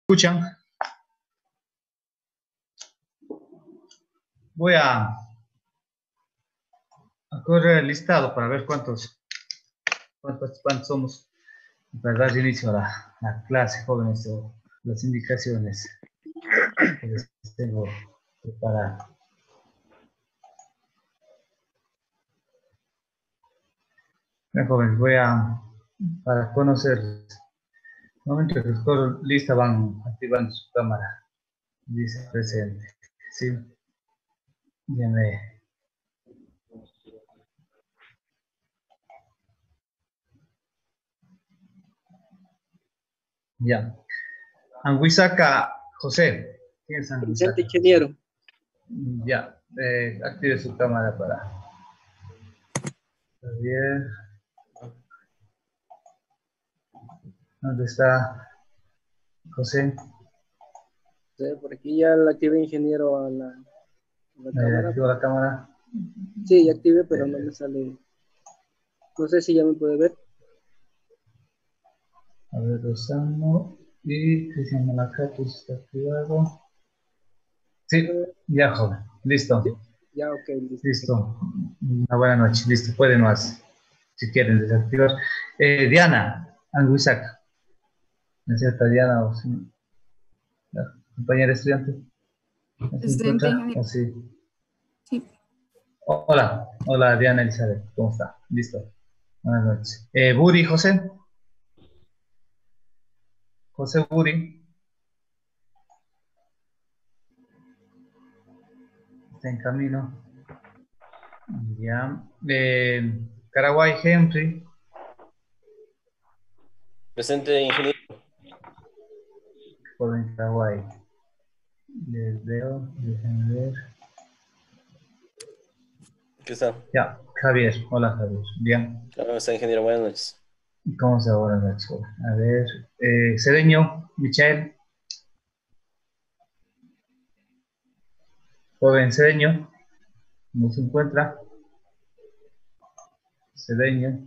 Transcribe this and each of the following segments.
Escuchan. Voy a correr el listado para ver cuántos participantes somos para dar inicio a la clase, jóvenes, o las indicaciones que les tengo preparadas. Bien, jóvenes, para conocer, en el momento que escojo lista van activando su cámara, dice presente, ¿sí? Díganme. Ya. Anguisaca José. ¿Quién es Anguisaca? Presente, ingeniero. Ya. Active su cámara para Javier. ¿Dónde está José? Sí, por aquí ya la activé, ingeniero, a la cámara. ¿Activó la cámara? Sí, ya activé, pero no me sale. No sé si ya me puede ver. A ver, Rosano y Cristian Malacatos está activado. Sí, ya, joven. Listo. ¿Sí? Ya, ok, listo. Listo. Una buena noche. Listo. Pueden más, si quieren desactivar. Diana Anguisaca. ¿No es cierto, Diana? O sí, la compañera estudiante. ¿No se Presente, encuentra? ingeniero. ¿O sí? Sí. Hola. Hola, Diana Elizabeth. ¿Cómo está? Listo. Buenas noches. Buri José. José Buri. Está en camino. Ya. Caraguay Henry. Presente, ingeniero. Joven Caraguay. Les veo. Déjenme ver. ¿Qué está? Ya. Javier. Hola, Javier. Bien. ¿Cómo está, ingeniero? Buenas noches. ¿Cómo se va ahora la escuela? A ver. Cedeño. Michael. Joven Cedeño. ¿Cómo se encuentra? Cedeño.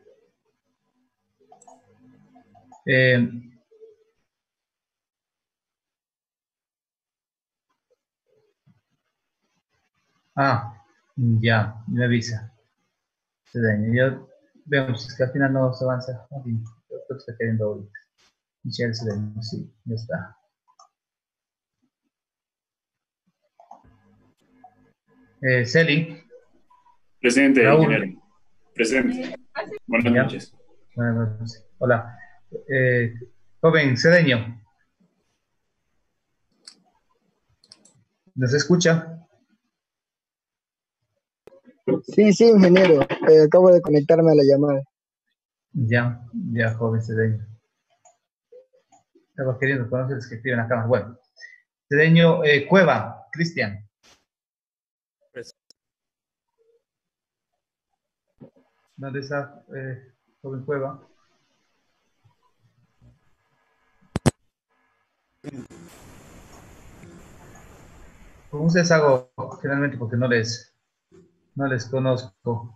Eh, ya, me avisa. Cedeño. Yo vemos que al final no se avanza. Yo creo que está queriendo ahorita. Michelle Cedeño, sí, ya está. Celi. Presente, Raúl. ingeniero. Presente. Buenas Ya. noches. Buenas noches. Hola. Joven Cedeño. ¿Nos escucha? Sí, sí, ingeniero. Acabo de conectarme a la llamada. Ya, joven Cedeño. Estaba queriendo conocerles que escriben la cámara. Bueno. Cedeño Cueva, Cristian. ¿Dónde está joven Cueva? Con ustedes hago generalmente porque no les conozco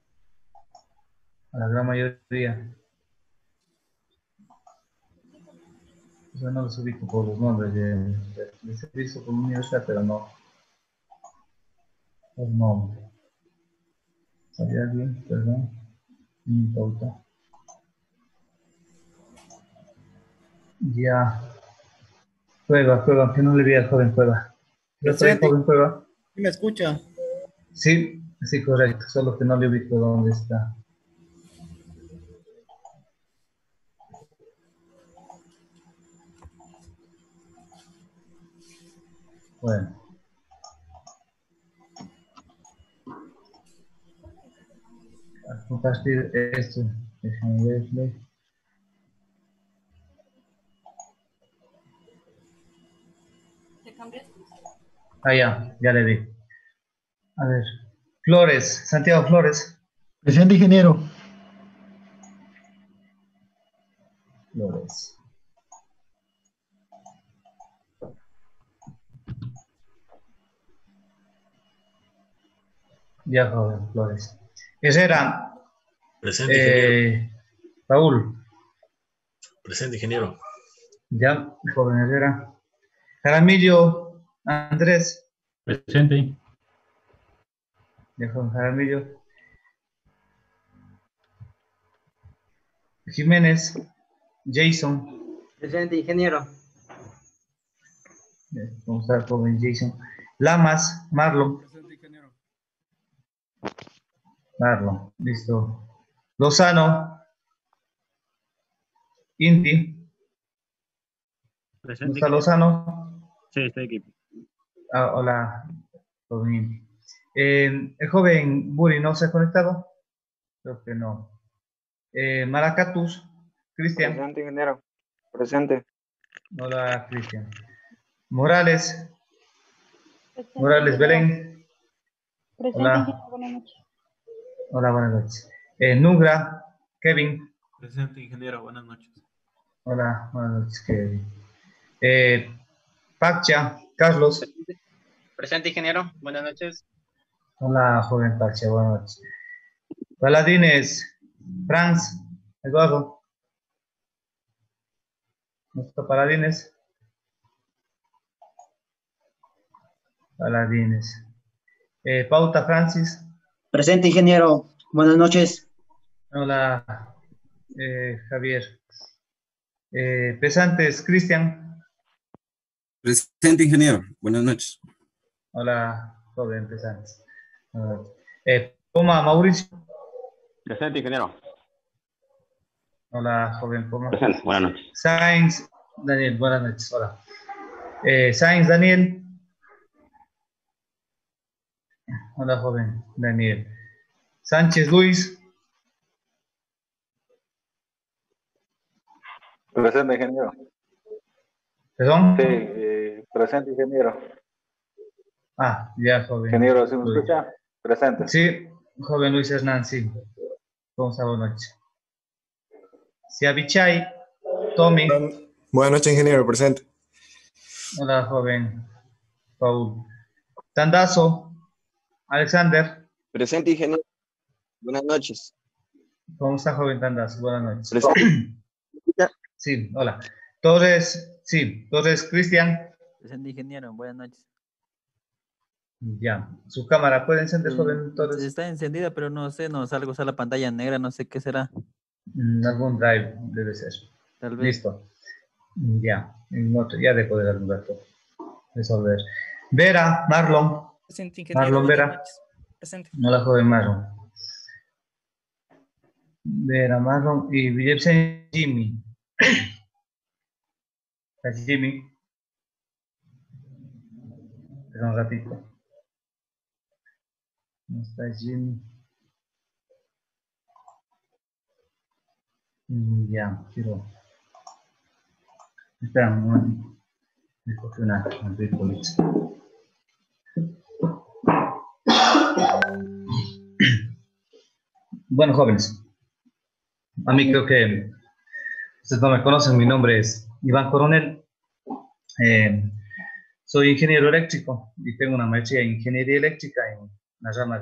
a la gran mayoría. O sea, no los ubico por los nombres. Les he visto por mi universidad, pero no por nombre. ¿Sabía alguien? Perdón. Mi pauta. Ya. Cueva, que no le vi al joven Cueva. ¿Lo trae Presente. joven Cueva? ¿Sí me escucha? Sí, sí, correcto. Solo que no le ubico dónde está. Bueno. A compartir esto. Déjenme verle. Ya le vi. A ver. Flores, Santiago Flores. Presente, ingeniero. Flores. Ya, joven, Flores. Herrera. Presente, ingeniero. Raúl. Presente, ingeniero. Ya, joven Herrera. Jaramillo Andrés. Presente. Ya, joven Jaramillo. Jiménez Jason. Presente, ingeniero. Vamos a ver, joven Jason. Lamas Marlon. Presente, ingeniero. Marlon, listo. Lozano Inti. ¿No Presente. está Lozano? Sí, estoy aquí. Ah, hola, joven Inti. El joven Buri no se ha conectado. Creo que no. Maracatus, Cristian. Presente, ingeniero. Presente. Hola, Cristian. Morales, Presente, Morales ingeniero. Belén. Presente, Hola. ingeniero. Buenas noches. Hola, buenas noches. Nugra, Kevin. Presente, ingeniero. Buenas noches. Hola, buenas noches, Kevin. Pacha, Carlos. Presente, ingeniero. Buenas noches. Hola, joven Pacha, buenas noches. Paladines, Franz, Eduardo. ¿No está Paladines? Paladines. Pauta Francis. Presente, ingeniero. Buenas noches. Hola, Javier. Pesantes, Cristian. Presente, ingeniero. Buenas noches. Hola, joven Pesantes. Poma, Mauricio. Presente, ingeniero. Hola, joven Poma. Presente, buenas noches. Sainz, Daniel, buenas noches. Hola. Sainz, Daniel. Hola, joven Daniel. Sánchez, Luis. Presente, ingeniero. ¿Perdón? Sí, presente, ingeniero. Ah, ya, joven. Ingeniero, ¿sí me Luis. escucha? Presente. Sí, joven Luis Hernán, sí. ¿Cómo está? Buenas noches. Siabichai, Tommy. Buenas noches, ingeniero. Presente. Hola, joven Paul. Tandazo, Alexander. Presente, ingeniero. Buenas noches. ¿Cómo está, joven Tandazo? Buenas noches. Presente. Sí, hola. Torres, sí. Torres, Cristian. Presente, ingeniero. Buenas noches. Ya. Su cámara, ¿puede encender, joven Torres? Está encendida, pero no sé, nos salgo a la pantalla negra, no sé qué será. Algún drive debe ser. Tal vez. Listo. Ya. Ya dejo de dar un rato. Resolver. Vera, Marlon. Presente, ingeniero. Marlon Buenas Vera. noches. Presente. Hola, joven Marlon. Vera, Marlon y Villepsen, Jimmy. ¿Está Jimmy? Espera un ratito. No está Jimmy. Ya, quiero. Espera un momento. Me cogí una ricolita. Bueno, jóvenes. A mí creo que ustedes no me conocen. Mi nombre es Iván Coronel. Soy ingeniero eléctrico y tengo una maestría en ingeniería eléctrica en la rama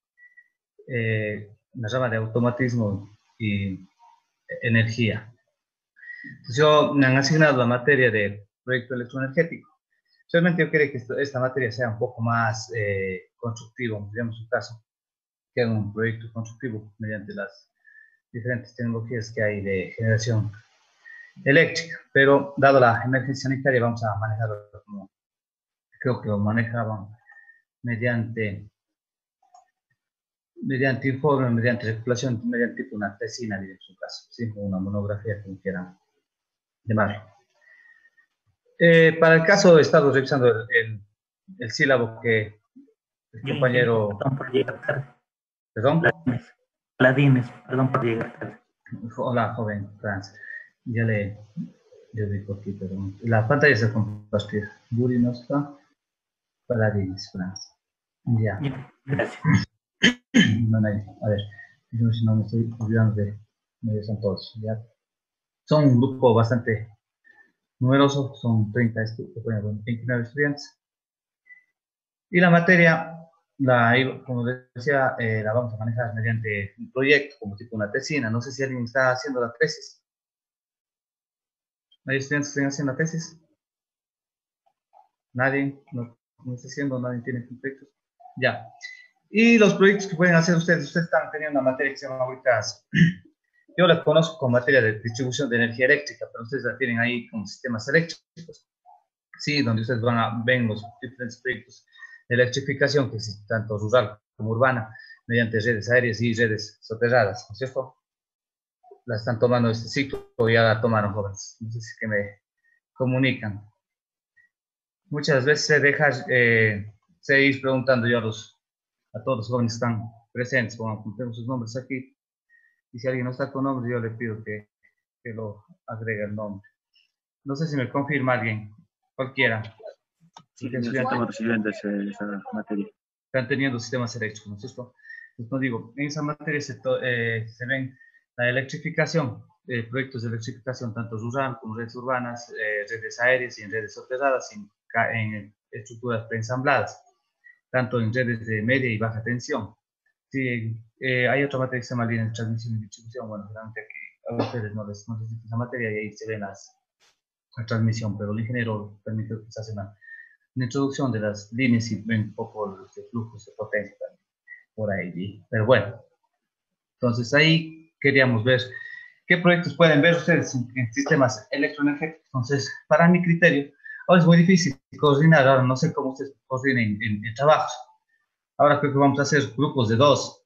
de automatismo y energía. Entonces me han asignado la materia de proyecto electroenergético. Realmente yo quiero que esta materia sea un poco más constructivo, digamos un caso, que haga un proyecto constructivo mediante las diferentes tecnologías que hay de generación eléctrica. Pero dado la emergencia sanitaria vamos a manejarlo como creo que lo manejaban mediante informe, mediante recopilación, mediante tipo una tesina, en su caso, ¿sí? Una monografía, como quieran llamarlo. Para el caso he estado revisando el sílabo que el compañero... Perdón por llegar tarde. ¿Perdón? Paladines, perdón por llegar tarde. Hola, joven Franz. Ya le digo aquí, perdón. La pantalla se compartir. Buri no está. Paladines, Franz. Ya. Gracias. No, a ver, si no me estoy olvidando de son todos. ¿Ya? Son un grupo bastante numeroso, son 29 estudiantes. Y la materia, como decía, la vamos a manejar mediante un proyecto, como tipo una tesina. No sé si alguien está haciendo la tesis. ¿Hay estudiantes que estén haciendo la tesis? ¿Nadie? No está haciendo, nadie tiene conflictos. Ya. Y los proyectos que pueden hacer ustedes están teniendo una materia que se llama ahorita, yo la conozco como materia de distribución de energía eléctrica, pero ustedes la tienen ahí como sistemas eléctricos. Sí, donde ustedes ven los diferentes proyectos de electrificación que existen, tanto rural como urbana, mediante redes aéreas y redes soterradas, ¿no es cierto? La están tomando este ciclo, o ya la tomaron, jóvenes. No sé si es que me comunican. Muchas veces se deja seguir preguntando yo a todos los jóvenes que están presentes, como apuntemos sus nombres aquí. Y si alguien no está con nombre, yo le pido que lo agregue el nombre. No sé si me confirma alguien, cualquiera. Sí, estamos recibiendo esa materia. Están teniendo sistemas eléctricos, ¿no es cierto? Entonces, no digo, en esa materia se ven la electrificación, proyectos de electrificación, tanto rural como redes urbanas, redes aéreas y en redes soterradas, en estructuras preensambladas, tanto en redes de media y baja tensión. Sí, hay otra materia que se llama líneas de transmisión y distribución. Bueno, realmente aquí a ustedes no les necesita esa materia y ahí se ve la transmisión, pero el ingeniero permite que se hace una introducción de las líneas y ven un poco los flujos de potencia también por ahí. Pero bueno, entonces ahí queríamos ver qué proyectos pueden ver ustedes en sistemas electroenergéticos. Entonces, para mi criterio, ahora es muy difícil coordinar, ahora no sé cómo ustedes coordinen en trabajos. Ahora creo que vamos a hacer grupos de 2.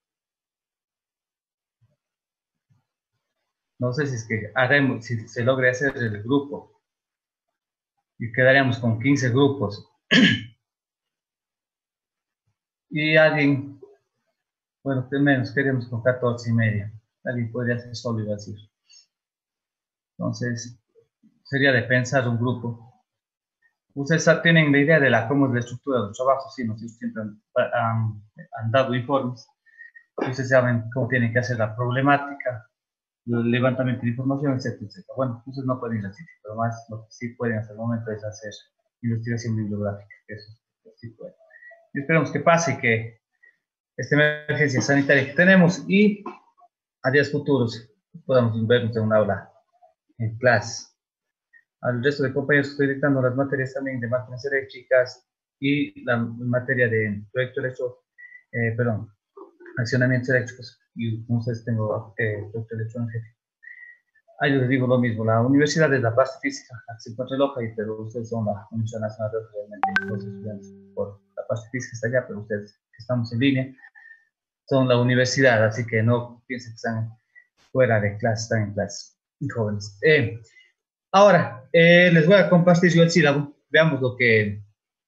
No sé si es que si se logre hacer el grupo. Y quedaríamos con 15 grupos. Y alguien, bueno, que menos, queríamos con 14 y media. Alguien podría hacer solo, iba a decir. Entonces, sería de pensar un grupo. Ustedes tienen la idea de cómo es la estructura del trabajo, sí, nos siempre han dado informes. Ustedes saben cómo tienen que hacer la problemática, el levantamiento de información, etcétera, etcétera. Bueno, ustedes no pueden ir así, pero más lo que sí pueden hasta el momento es hacer investigación bibliográfica, eso sí pueden. Y esperemos que pase y que esta emergencia sanitaria que tenemos y a días futuros podamos vernos en un aula en clase. Al resto de compañeros que estoy dictando las materias también de máquinas eléctricas y la materia de accionamientos eléctricos, y como ustedes tengo proyecto electroenergético. Ahí les digo lo mismo, la universidad es la parte física, se encuentra en Loja, pero ustedes son la Universidad Nacional de realmente los estudiantes por la parte física está allá, pero ustedes que estamos en línea son la universidad, así que no piensen que están fuera de clase, están en clase, jóvenes. Ahora, les voy a compartir yo el sílabo. Veamos lo que,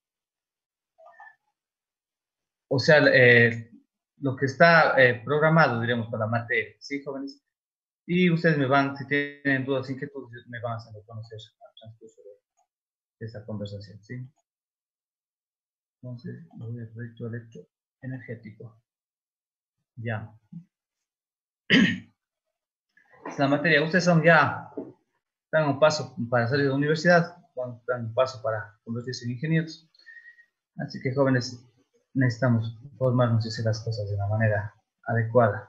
lo que está programado, diremos, para la materia, ¿sí, jóvenes? Y ustedes me van, si tienen dudas, inquietudes, me van a hacer conocer al transcurso de esta conversación, ¿sí? Entonces, voy al proyecto electroenergético. Ya. Esta materia, ustedes son ya... dan un paso para salir de la universidad, dan un paso para convertirse en ingenieros. Así que, jóvenes, necesitamos formarnos y hacer las cosas de una manera adecuada.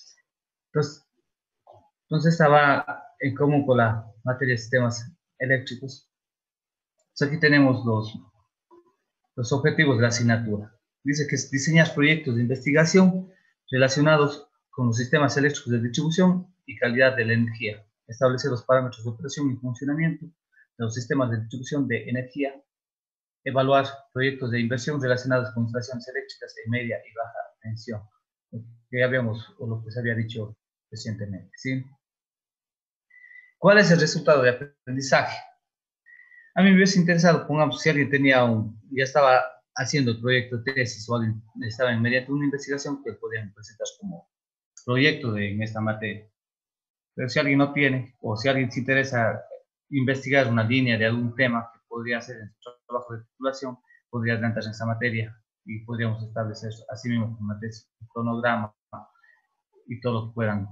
Entonces esta va en común con la materia de sistemas eléctricos. Entonces, aquí tenemos los objetivos de la asignatura. Dice que es diseñar proyectos de investigación relacionados con los sistemas eléctricos de distribución y calidad de la energía. Establecer los parámetros de operación y funcionamiento de los sistemas de distribución de energía, evaluar proyectos de inversión relacionados con instalaciones eléctricas de media y baja tensión, que ya habíamos, o lo que se había dicho recientemente, ¿sí? ¿Cuál es el resultado de aprendizaje? A mí me hubiese interesado, pongamos, si alguien ya estaba haciendo el proyecto de tesis o alguien estaba mediante una investigación que podían presentar como proyecto en esta materia. Pero si alguien no tiene, o si alguien se interesa investigar una línea de algún tema que podría hacer en su trabajo de titulación, podría adelantarse en esa materia y podríamos establecer así mismo una tesis, un cronograma y todo lo que puedan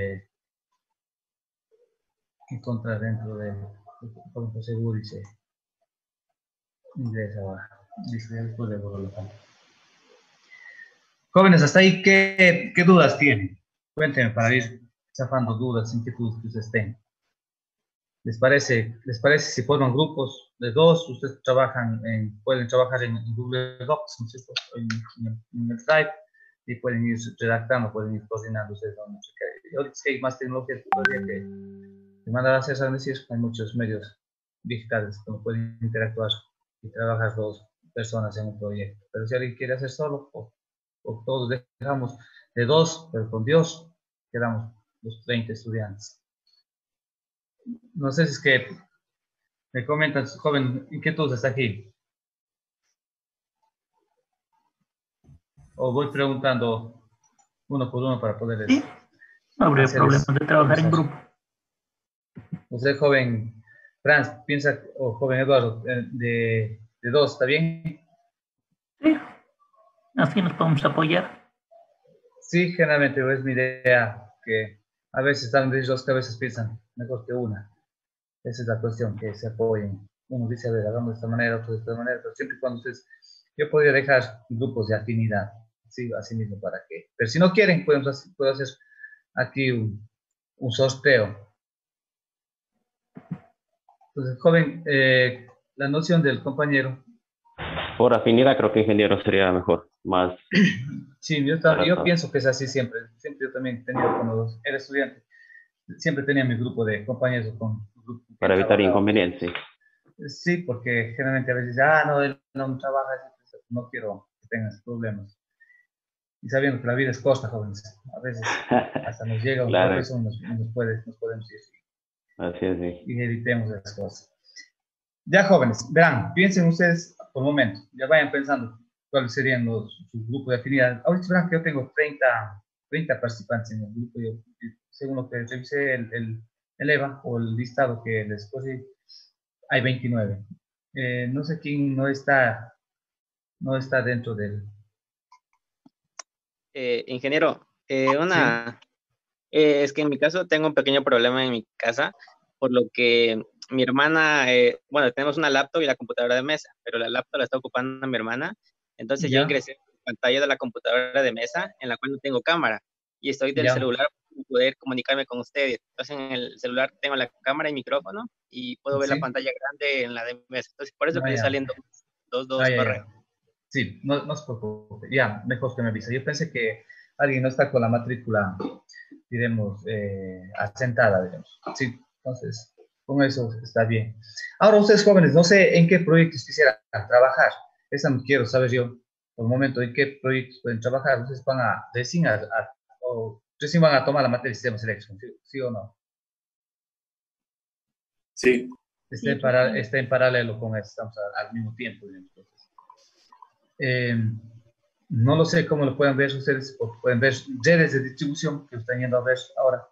encontrar dentro de seguro y se ingresa ahora. Dice después de borrarlo. Jóvenes, hasta ahí, ¿qué dudas tienen? Cuéntenme para ir zafando dudas, inquietudes que ustedes tengan. les parece si forman grupos de dos? Ustedes pueden trabajar en Google Docs, ¿no es cierto? En el Drive, y pueden ir redactando, pueden ir coordinando ustedes. Ahorita sí hay más tecnología todavía que mandar a César decir, hay muchos medios digitales donde pueden interactuar y trabajar dos personas en un proyecto. Pero si alguien quiere hacer solo, o todos dejamos de dos, pero con Dios quedamos los 30 estudiantes. No sé si es que me comentan, joven, inquietudes hasta aquí. O voy preguntando uno por uno para poder... Sí, no habría problemas de trabajar en grupo. Usted, joven Franz, piensa, o joven Eduardo, de dos, ¿está bien? Sí, así nos podemos apoyar. Sí, generalmente es mi idea, que a veces están de dos cabezas piensan mejor que una. Esa es la cuestión, que se apoyen. Uno dice, a ver, hagamos de esta manera, otro de esta manera, pero siempre y cuando ustedes... Yo podría dejar grupos de afinidad, sí, así mismo, para que... Pero si no quieren, puedo hacer aquí un sorteo. Entonces, joven, la noción del compañero... Por afinidad creo que ingeniero sería mejor, más... Sí, yo pienso que es así siempre. Siempre yo también he tenido, cuando era estudiante, siempre tenía mi grupo de compañeros con... Para evitar inconvenientes. Sí, porque generalmente a veces, no, él no trabaja, no quiero que tengas problemas. Y sabiendo que la vida es corta, jóvenes, a veces hasta nos llega un Claro. profesor y nos podemos ir. Así es, sí. Y evitemos esas cosas. Ya, jóvenes, verán, piensen ustedes por un momento, ya vayan pensando cuáles serían su grupo de afinidad. Ahorita verán que yo tengo 30 participantes en el grupo. Según lo que revisé el EVA o el listado que después hay 29. No sé quién no está dentro del... Ingeniero, es que en mi caso tengo un pequeño problema en mi casa, por lo que mi hermana, bueno, tenemos una laptop y la computadora de mesa, pero la laptop la está ocupando mi hermana, entonces yo ingresé en la pantalla de la computadora de mesa, en la cual no tengo cámara, y estoy del celular para poder comunicarme con ustedes. Entonces en el celular tengo la cámara y micrófono, y puedo ver la pantalla grande en la de mesa. Entonces por eso que me salen dos correos. Sí, no se preocupe, ya, mejor que me avisa. Yo pensé que alguien no está con la matrícula, diremos, asentada, digamos. Sí, entonces, con eso está bien. Ahora, ustedes jóvenes, no sé en qué proyectos quisieran trabajar. Esa no quiero saber yo, por el momento, en qué proyectos pueden trabajar. Ustedes van a recién van a tomar la materia de sistemas eléctricos, ¿sí o no? Sí. Está en paralelo con eso, estamos al mismo tiempo, digamos. No lo sé cómo lo pueden ver ustedes, o pueden ver redes de distribución que están yendo a ver ahora.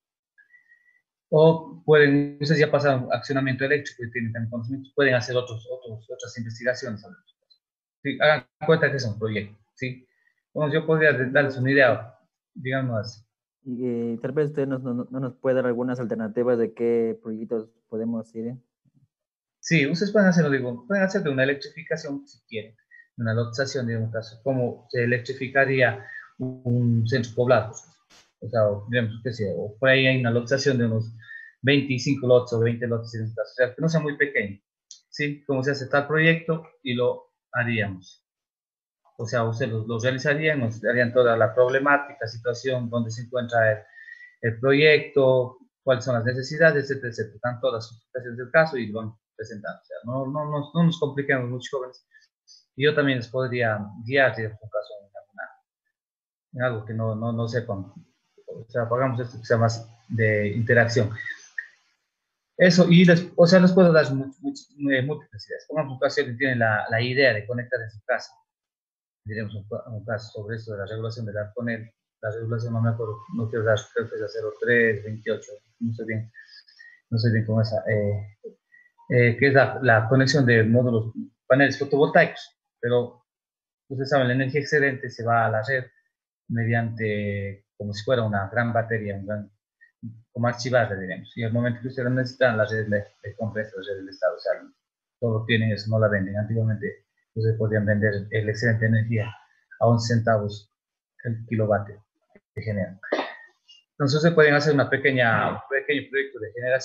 O pueden, ustedes ya pasaron accionamiento eléctrico y tienen también conocimientos, pueden hacer otras investigaciones. Sí, hagan cuenta que es un proyecto, ¿sí? Bueno, yo podría darles una idea, digamos así. Y tal vez usted no nos puede dar algunas alternativas de qué proyectos podemos ir. Sí, ustedes pueden hacerlo, digo, pueden hacer de una electrificación si quieren, una lotización, digamos, caso, como se electrificaría un centro poblado. O sea, digamos que sea, o por ahí hay una lotización de unos 25 lotes o 20 lotes en este caso, o sea, que no sea muy pequeño. ¿Sí? Como se hace tal proyecto y lo haríamos. O sea, ustedes lo realizarían, nos darían toda la problemática, situación, donde se encuentra el proyecto, cuáles son las necesidades, etcétera, etcétera. Están todas las justificaciones del caso y lo van presentando. O sea, no nos compliquemos mucho, jóvenes. Y yo también les podría guiar, si es un caso, en algo que no sepan. O sea, hagamos esto que sea más de interacción. Eso, y les puedo dar múltiples ideas. Pongamos un caso que tienen la idea de conectar en su casa. Diremos un caso sobre esto de la regulación del Arconel. La regulación no me acuerdo, no quiero dar, creo que es 03, 28, no sé bien con esa. Que es la conexión de módulos, paneles fotovoltaicos. Pero ustedes saben, la energía excedente se va a la red mediante, como si fuera una gran batería, como archivarla, diremos. Y al momento que ustedes lo necesitan, la red le compra esa red del Estado. O sea, todos tienen eso, no la venden. Antiguamente, ustedes podían vender el excedente de energía a 11 centavos el kilovatio que generan. Entonces, se pueden hacer un pequeño proyecto de generación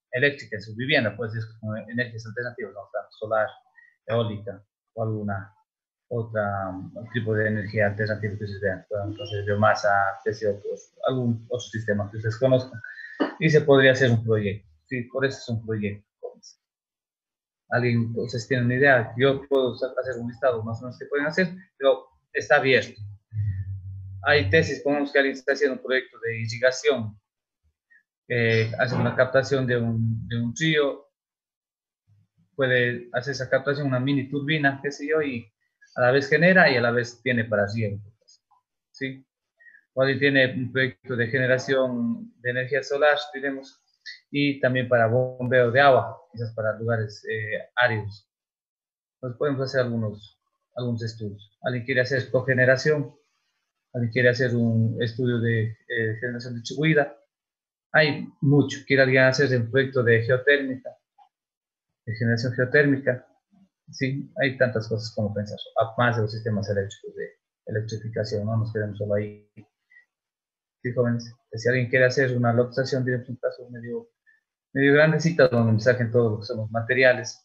eléctrica en su vivienda, puede ser con energías alternativas, ¿no? Tanto solar, eólica o alguna otra tipo de energía alternativa que ustedes vean, entonces biomasa, pues, algún otro sistema que ustedes conozcan, y se podría hacer un proyecto. Sí, por eso es un proyecto. Alguien, entonces, tiene una idea, yo puedo hacer un listado más o menos que pueden hacer, pero está abierto. Hay tesis, pongamos que alguien está haciendo un proyecto de irrigación, hace una captación de un río, puede hacer esa captación, una mini turbina, qué sé yo, y a la vez genera y a la vez tiene para riego, ¿sí? O alguien tiene un proyecto de generación de energía solar, diremos, y también para bombeo de agua, quizás para lugares áridos. Entonces podemos hacer algunos estudios. Alguien quiere hacer cogeneración, alguien quiere hacer un estudio de generación distribuida. Hay mucho. Quiere alguien hacer un proyecto de geotérmica, de generación geotérmica. Sí, hay tantas cosas como pensar, más de los sistemas eléctricos de electrificación, no nos quedemos solo ahí. Sí, jóvenes, si alguien quiere hacer una lotización, diremos un caso medio grandecita, donde me saquen todo lo que son los materiales,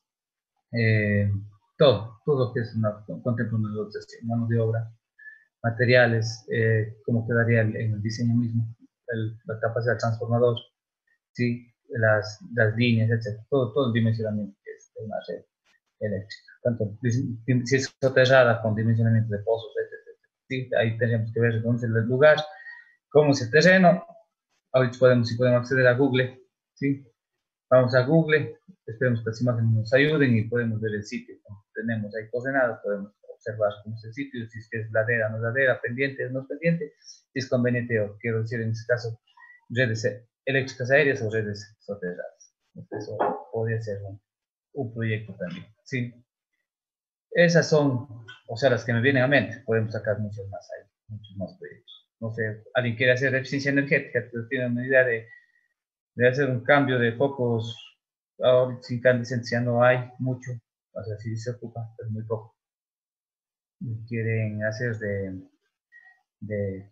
todo lo que es contempla una lotización, manos de obra, materiales, cómo quedaría en el diseño mismo, la capacidad del transformador, ¿sí? las líneas, etc. Todo el dimensionamiento que es de una red eléctrica, tanto si es soterrada con dimensionamiento de pozos, etc. ¿Sí? Ahí tendríamos que ver dónde es el lugar, cómo es el terreno. Ahorita si podemos acceder a Google, ¿sí? Vamos a Google, esperemos que las imágenes nos ayuden y podemos ver el sitio. Tenemos ahí coordenadas, podemos observar cómo es el sitio, si es ladera, no es ladera, pendiente, no es pendiente, si es conveniente, o quiero decir en este caso, redes eléctricas aéreas o redes soterradas. Eso podría ser un proyecto también, ¿sí? Esas son, o sea, las que me vienen a mente. Podemos sacar muchos más ahí, muchos más proyectos. No sé, alguien quiere hacer eficiencia energética, tiene una idea de hacer un cambio de focos. Ahora sin incandescencia no hay mucho, o sea, sí se ocupa, pero muy poco. Quieren hacer de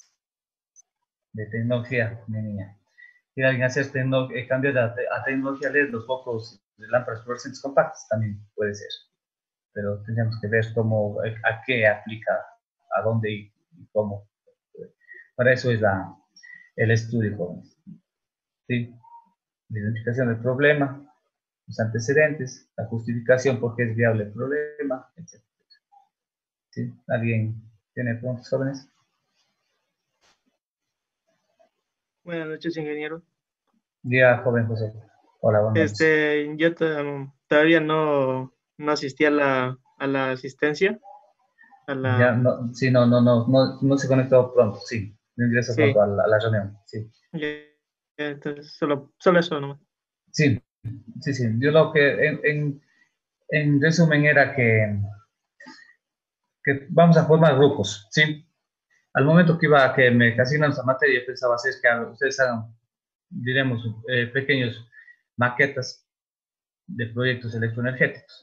tecnología, mi niña. Quiere alguien hacer cambiar a tecnología LED los focos de lámparas fluorescentes compactas, también puede ser. Pero tendríamos que ver a qué aplica, a dónde y cómo. Para eso es el estudio, jóvenes. ¿Sí? La identificación del problema, los antecedentes, la justificación por qué es viable el problema, etc. ¿Sí? ¿Alguien tiene preguntas, jóvenes? Buenas noches, ingeniero. Día, joven José. Hola, buenas noches. Yo todavía no asistí a la asistencia. Ya, no, sí, no se conectó pronto, sí. No ingresó pronto a la reunión, sí. Entonces, solo eso nomás. Sí. Yo lo que, en resumen, era que vamos a formar grupos, ¿sí? Al momento que me asignan esa materia, pensaba hacer que ustedes hagan, diremos, pequeños maquetas de proyectos electroenergéticos.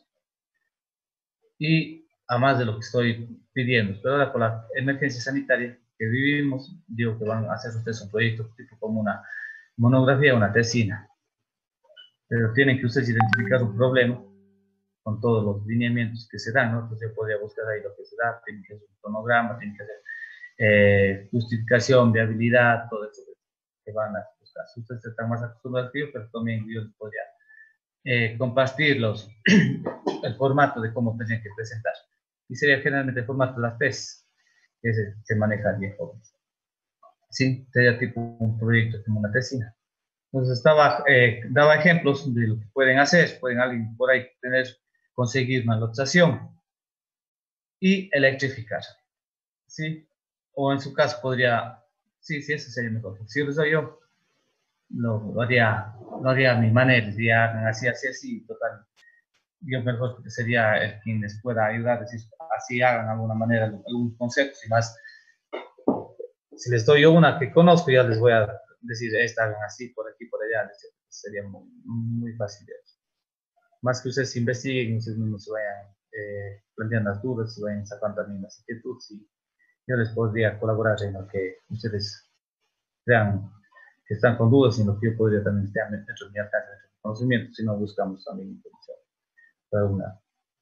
Y a más de lo que estoy pidiendo, pero ahora por la emergencia sanitaria que vivimos, digo que van a hacer ustedes un proyecto tipo como una monografía, una tesina. Pero tienen que ustedes identificar un problema con todos los lineamientos que se dan, ¿no? Entonces yo podría buscar ahí lo que se da, tiene que hacer un cronograma, tiene que hacer justificación, viabilidad, todo eso que van a buscar. Ustedes están más acostumbrados que yo, pero también yo les podría compartirlos, el formato de cómo tendrían que presentar. Y sería generalmente el formato de las tesis, que se maneja bien jóvenes. Sí, sería tipo un proyecto como una tesina. Entonces daba ejemplos de lo que pueden hacer. Pueden alguien por ahí conseguir una lotización y electrificar. ¿Sí? O en su caso podría, sí, eso sería mejor. Si lo soy yo, lo haría a mi manera, diría así, total. Yo mejor sería quien les pueda ayudar, decir, así hagan de alguna manera algunos conceptos y más. Si les doy yo una que conozco, ya les voy a decir, esta hagan así, por aquí, por allá, sería muy, muy fácil. Más que ustedes investiguen, ustedes mismos se vayan planteando las dudas, se vayan sacando también las inquietudes, y yo les podría colaborar en lo que ustedes crean que están con dudas, y en lo que yo podría también estar dentro de mi alcance, conocimiento, sino buscamos también información para una.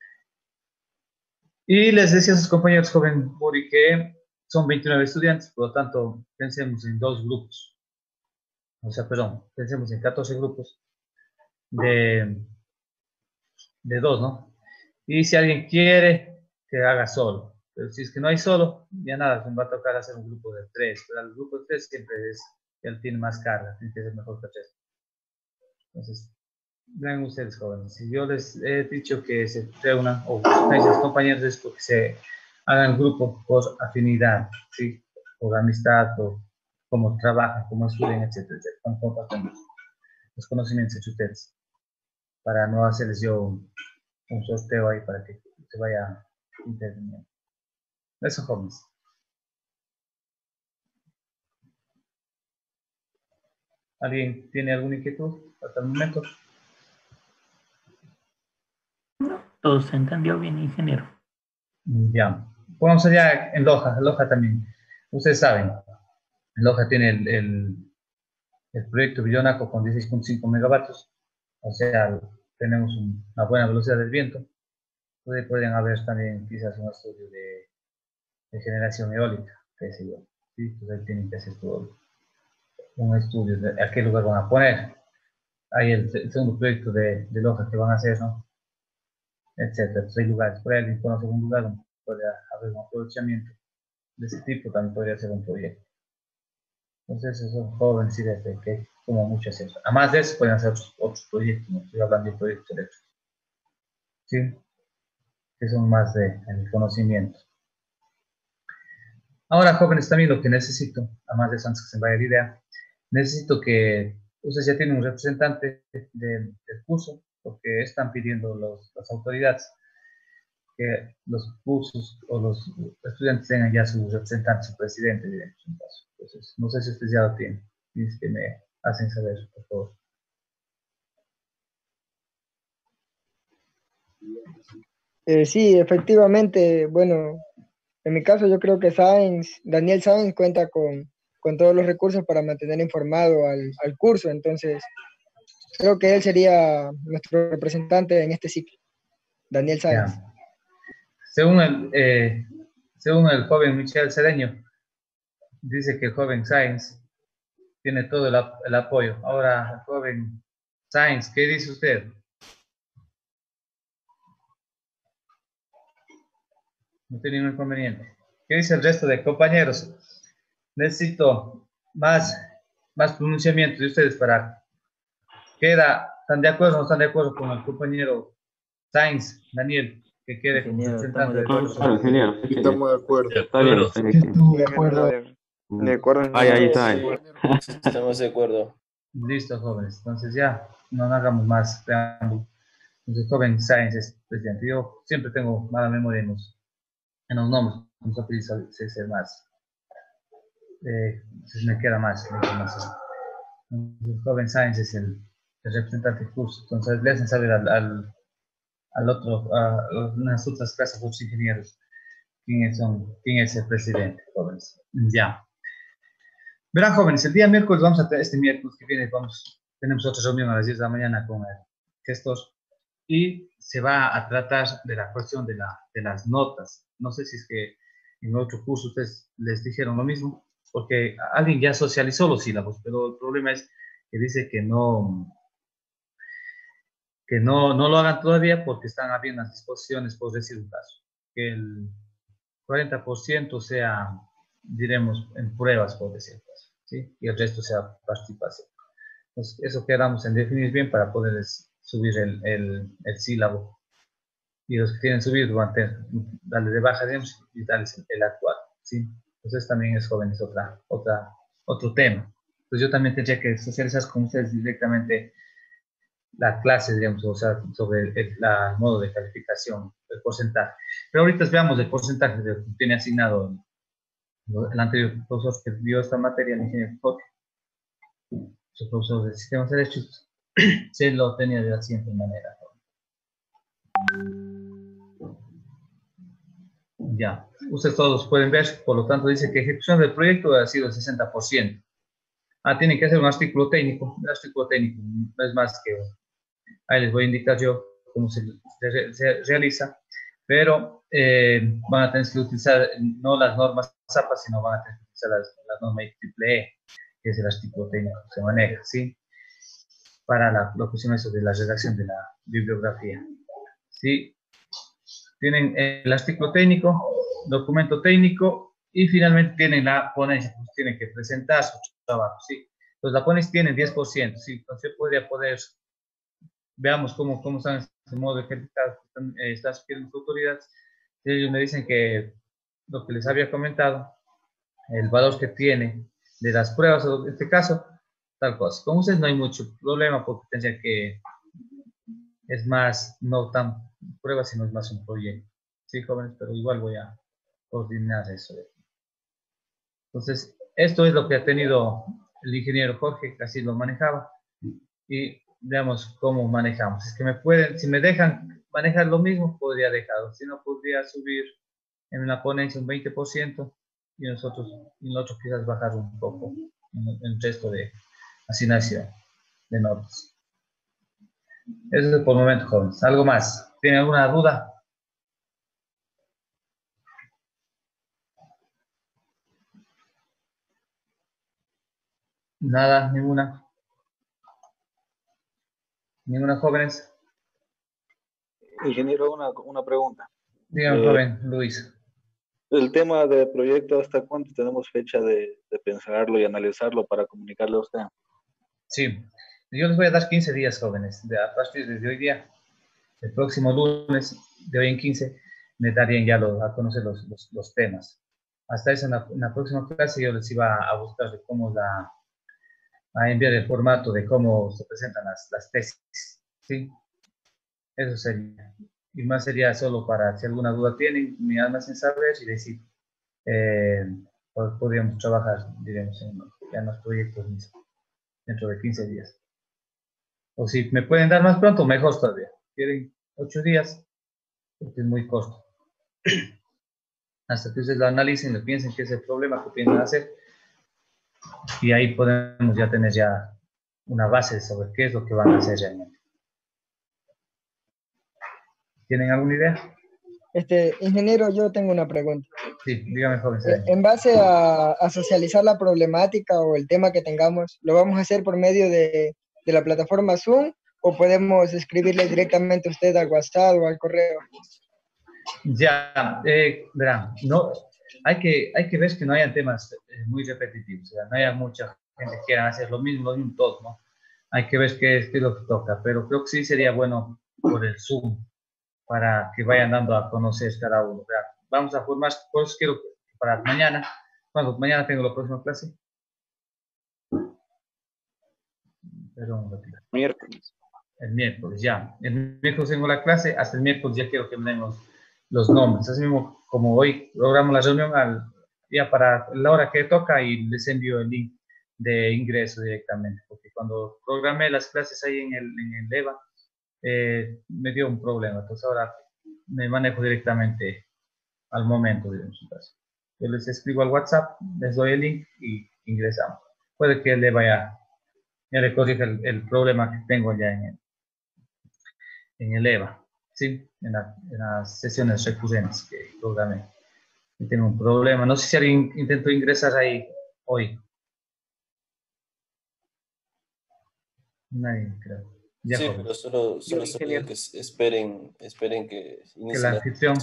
Y les decía a sus compañeros, joven Muri, que son 29 estudiantes, por lo tanto, pensemos en 2 grupos. O sea, perdón, pensemos en 14 grupos de 2, ¿no? Y si alguien quiere, que haga solo. Pero si es que no hay solo, ya nada, me va a tocar hacer un grupo de 3. Pero el grupo de 3 siempre él tiene más carga, tiene que ser mejor que 3. Entonces, vean ustedes, jóvenes, si yo les he dicho que se reúnan, o sus compañeros, es porque se hagan grupo por afinidad, ¿sí? Por amistad, por cómo trabajan, cómo estudian, etcétera, etcétera. Están compartiendo los conocimientos entre ustedes, para no hacerles yo un sorteo ahí para que se vaya interviniendo. Eso, jóvenes. ¿Alguien tiene alguna inquietud hasta el momento? Todo se entendió bien, ingeniero. Ya. Vamos allá en Loja. Loja también. Ustedes saben, Loja tiene el proyecto Villonaco con 16.5 megavatios. O sea, tenemos una buena velocidad del viento. Podrían haber también quizás un estudio de generación eólica, qué sé yo. ¿Sí? Entonces ahí tienen que hacer todo un estudio de a qué lugar van a poner. Hay el segundo proyecto de Loja que van a hacer, ¿no? Etcétera. Entonces hay lugares. Por ahí alguien conoce un lugar donde puede haber un aprovechamiento de ese tipo, también podría ser un proyecto. Entonces esos son jóvenes y desde que como muchas eso. Además de eso pueden hacer otros proyectos, no estoy hablando de proyectos eléctricos. ¿Sí? Que son más de el conocimiento. Ahora, jóvenes, también lo que necesito, además de eso, antes que se me vaya la idea, necesito que ustedes ya tienen un representante del curso, porque están pidiendo las autoridades que los cursos o los estudiantes tengan ya su representante, su presidente, digamos, en caso. Entonces, no sé si ustedes ya lo tienen. Tienes que me hacen saber, por favor. Sí, efectivamente, bueno, en mi caso yo creo que Daniel Sáenz cuenta con todos los recursos para mantener informado al curso, entonces creo que él sería nuestro representante en este ciclo, Daniel Sáenz. Ya. Según el joven Michel Cedeño, dice que el joven Sáenz tiene todo el apoyo. Ahora, el joven Sáenz, ¿qué dice usted? No tiene ningún inconveniente. ¿Qué dice el resto de compañeros? Necesito más pronunciamiento de ustedes para... ¿Están de acuerdo o no están de acuerdo con el compañero Sáenz, Daniel, que quede como representante del curso? Estamos de acuerdo. Está bien. De acuerdo. De acuerdo. Ahí está. Estamos de acuerdo. Listo, jóvenes. Entonces ya, no hagamos más preámbulo. Entonces, joven Sáenz es presidente. Yo siempre tengo mala memoria en los nombres. Vamos a utilizar más. Entonces me queda más la información. El joven Sáenz es el representante del curso. Entonces le hacen saber al otro, a unas otras clases de los ingenieros, quién es el presidente, jóvenes. Ya. Verán, jóvenes, el día miércoles este miércoles que viene tenemos otra reunión a las 10 de la mañana con el gestor y se va a tratar de la cuestión de las notas. No sé si es que en otro curso ustedes les dijeron lo mismo, porque alguien ya socializó los sílabos, pero el problema es que dice que no lo hagan todavía porque están habiendo las disposiciones, por decir un caso, que el 40% sea, diremos, en pruebas, por decir un caso, ¿sí? Y el resto sea participación. Entonces, eso quedamos en definir bien para poder subir el sílabo. Y los que tienen subido van a darle de baja, digamos, y darles el actual, ¿sí? Entonces también es jóvenes otro tema. Entonces yo también tendría que socializar con ustedes directamente la clase, digamos, o sea, sobre el modo de calificación, el porcentaje. Pero ahorita veamos el porcentaje que tiene asignado el anterior profesor que dio esta materia, el ingeniero Jorge. Su profesor de sistemas eléctricos, se lo tenía de la siguiente manera. Ya, ustedes todos pueden ver, por lo tanto dice que ejecución del proyecto ha sido el 60%. Tienen que hacer un artículo técnico. El artículo técnico no es más que Ahí les voy a indicar yo cómo se realiza, pero van a tener que utilizar no las normas APA, sino van a tener que utilizar las normas IEEE, que es el artículo técnico que se maneja, ¿sí? Para la cuestión eso de la redacción de la bibliografía. ¿Sí? Tienen el artículo técnico, documento técnico y finalmente tienen la ponencia, pues tienen que presentar su trabajo, ¿sí? Entonces la ponencia tiene 10%, ¿sí? Entonces podría poder, veamos cómo están en este modo de que están sugiriendo las autoridades. Ellos me dicen que lo que les había comentado, el valor que tiene de las pruebas, en este caso, tal cosa. Con ustedes no hay mucho problema porque tendría que, es más, no tan pruebas, sino es más un proyecto. Sí, jóvenes, pero igual voy a coordinar eso. Entonces, esto es lo que ha tenido el ingeniero Jorge, que así lo manejaba. Y veamos cómo manejamos. Es que me pueden, si me dejan manejar lo mismo, podría dejarlo. Si no, podría subir en la ponencia un 20% y nosotros quizás bajar un poco en el resto de asignación de notas. Eso es por el momento, jóvenes. ¿Algo más? ¿Tienen alguna duda? Nada, ninguna. ¿Ninguna, jóvenes? Ingeniero, una pregunta. Dígame, joven Luis. El tema del proyecto, ¿hasta cuánto tenemos fecha de pensarlo y analizarlo para comunicarle a usted? Sí, yo les voy a dar 15 días, jóvenes. A partir de hoy día, el próximo lunes, de hoy en 15, me darían ya a conocer los temas. Hasta eso, en la próxima clase, yo les iba a buscar de cómo a enviar el formato de cómo se presentan las tesis. ¿Sí? Eso sería. Y más sería solo para, si alguna duda tienen, me hacen saber y decir, podríamos trabajar, diremos, en los proyectos mismos, dentro de 15 días. O si me pueden dar más pronto, mejor todavía. Quieren 8 días, porque es muy corto. Hasta que ustedes lo analicen, le piensen qué es el problema que piensan hacer. Y ahí podemos ya tener ya una base sobre qué es lo que van a hacer realmente. ¿Tienen alguna idea? Ingeniero, yo tengo una pregunta. Sí, dígame, joven. En base a socializar la problemática o el tema que tengamos, ¿lo vamos a hacer por medio de la plataforma Zoom o podemos escribirle directamente a usted al WhatsApp o al correo? Ya, verán, no, hay que ver que no hayan temas muy repetitivos, o sea, no haya mucha gente que quiera hacer lo mismo todos, ¿no? Hay que ver qué es lo que toca, pero creo que sí sería bueno por el Zoom, para que vayan dando a conocer cada uno. Verán, vamos a formar, por eso quiero que para mañana, cuando mañana tengo la próxima clase. Perdón, un ratito. Miércoles. El miércoles, ya. El miércoles tengo la clase, hasta el miércoles ya quiero que me den los nombres. Así mismo, como hoy programo la reunión ya para la hora que toca y les envío el link de ingreso directamente, porque cuando programé las clases ahí en el EVA, me dio un problema. Entonces ahora me manejo directamente al momento, digamos. Yo les escribo al WhatsApp, les doy el link y ingresamos. Puede que le corrija el problema que tengo ya en el EVA, ¿sí? En las sesiones recurrentes que programé. Y tengo un problema. No sé si alguien intentó ingresar ahí hoy. Nadie, creo. Ya, sí, joven. pero solo se pide que esperen que inicie la anfitrión.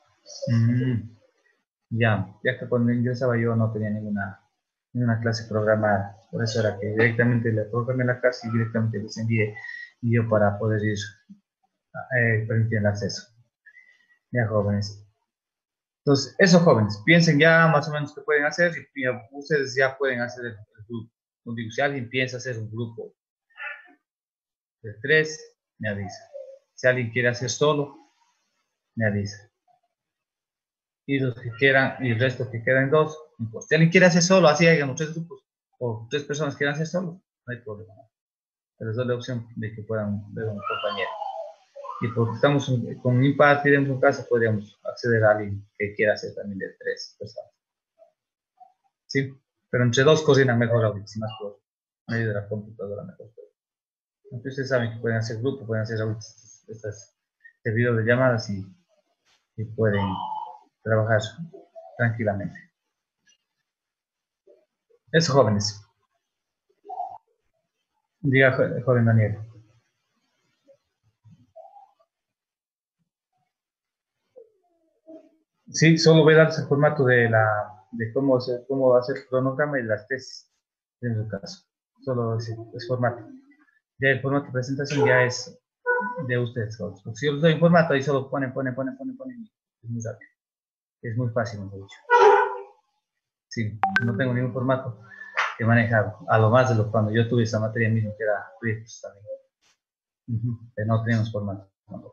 Ya que cuando ingresaba yo no tenía ninguna clase programada. Por eso era que directamente le programé la clase y directamente les envié yo para poder ir permitir el acceso. Ya, jóvenes. Entonces, eso, jóvenes, piensen ya más o menos qué pueden hacer y ustedes ya pueden hacer el grupo. Si alguien piensa hacer un grupo de 3, me avisa. Si alguien quiere hacer solo, me avisa. Y los que quieran, y el resto que quedan 2, pues, si alguien quiere hacer solo, así hagan 3 grupos, o 3 personas quieran hacer solo, no hay problema. Pero les doy la opción de que puedan ver a un compañero. Y porque estamos con un impar, tenemos un caso, podríamos acceder a alguien que quiera hacer también de 3 personas. ¿Sí? Pero entre 2 cocinan mejor ahorita, si más por medio de la computadora mejor. Aunque ustedes saben que pueden hacer grupo, pueden hacer este video de llamadas y pueden trabajar tranquilamente. Eso, jóvenes. Diga, joven Daniel. Sí, solo voy a darles el formato de cómo va a ser el cronograma y las tesis, en su caso. Solo ese formato. Ya el formato de presentación ya es de ustedes, jóvenes. Porque si yo les doy un formato, ahí solo ponen. Es muy rápido. Es muy fácil, mejor dicho. Sí, no tengo ningún formato que manejar, a lo más de lo cuando yo tuve esa materia misma, que era proyectos también. Pero no teníamos formato tampoco.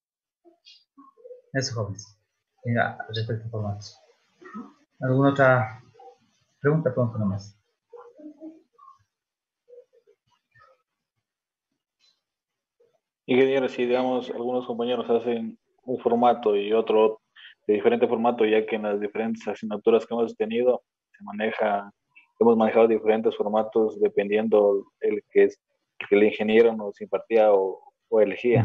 Eso, jóvenes. Venga, respecto a formatos. ¿Alguna otra pregunta? Pronto nomás. Ingeniero, si digamos algunos compañeros hacen un formato y otro de diferente formato, ya que en las diferentes asignaturas que hemos tenido hemos manejado diferentes formatos dependiendo el que el ingeniero nos impartía o elegía.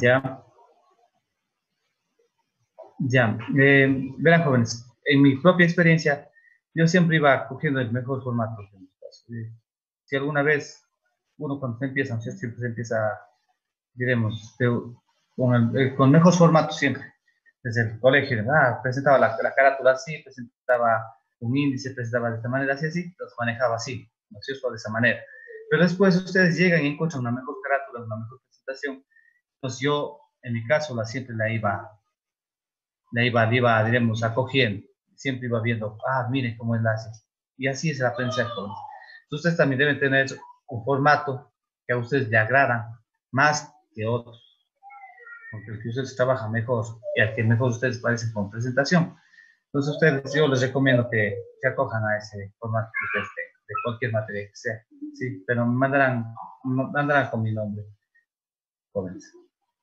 Ya, verán, jóvenes, en mi propia experiencia, yo siempre iba cogiendo el mejor formato. Si alguna vez uno cuando se empieza, siempre se empieza, diremos, con mejor formato siempre. Desde el colegio, presentaba la carátula así, presentaba un índice, presentaba de esta manera, así, los manejaba así, ¿no es cierto? De esa manera. Pero después ustedes llegan y encuentran una mejor carátula, una mejor presentación. Entonces yo, en mi caso, siempre la iba, diremos, acogiendo. Siempre iba viendo, miren cómo enlaces. Y así es el aprendizaje. Entonces, ustedes también deben tener un formato que a ustedes le agradan más que otros. Porque el que ustedes trabajan mejor y al que mejor ustedes parecen con presentación. Entonces, yo les recomiendo que se acojan a ese formato que ustedes tengan, de cualquier materia que sea. Sí, pero me mandarán con mi nombre, jóvenes.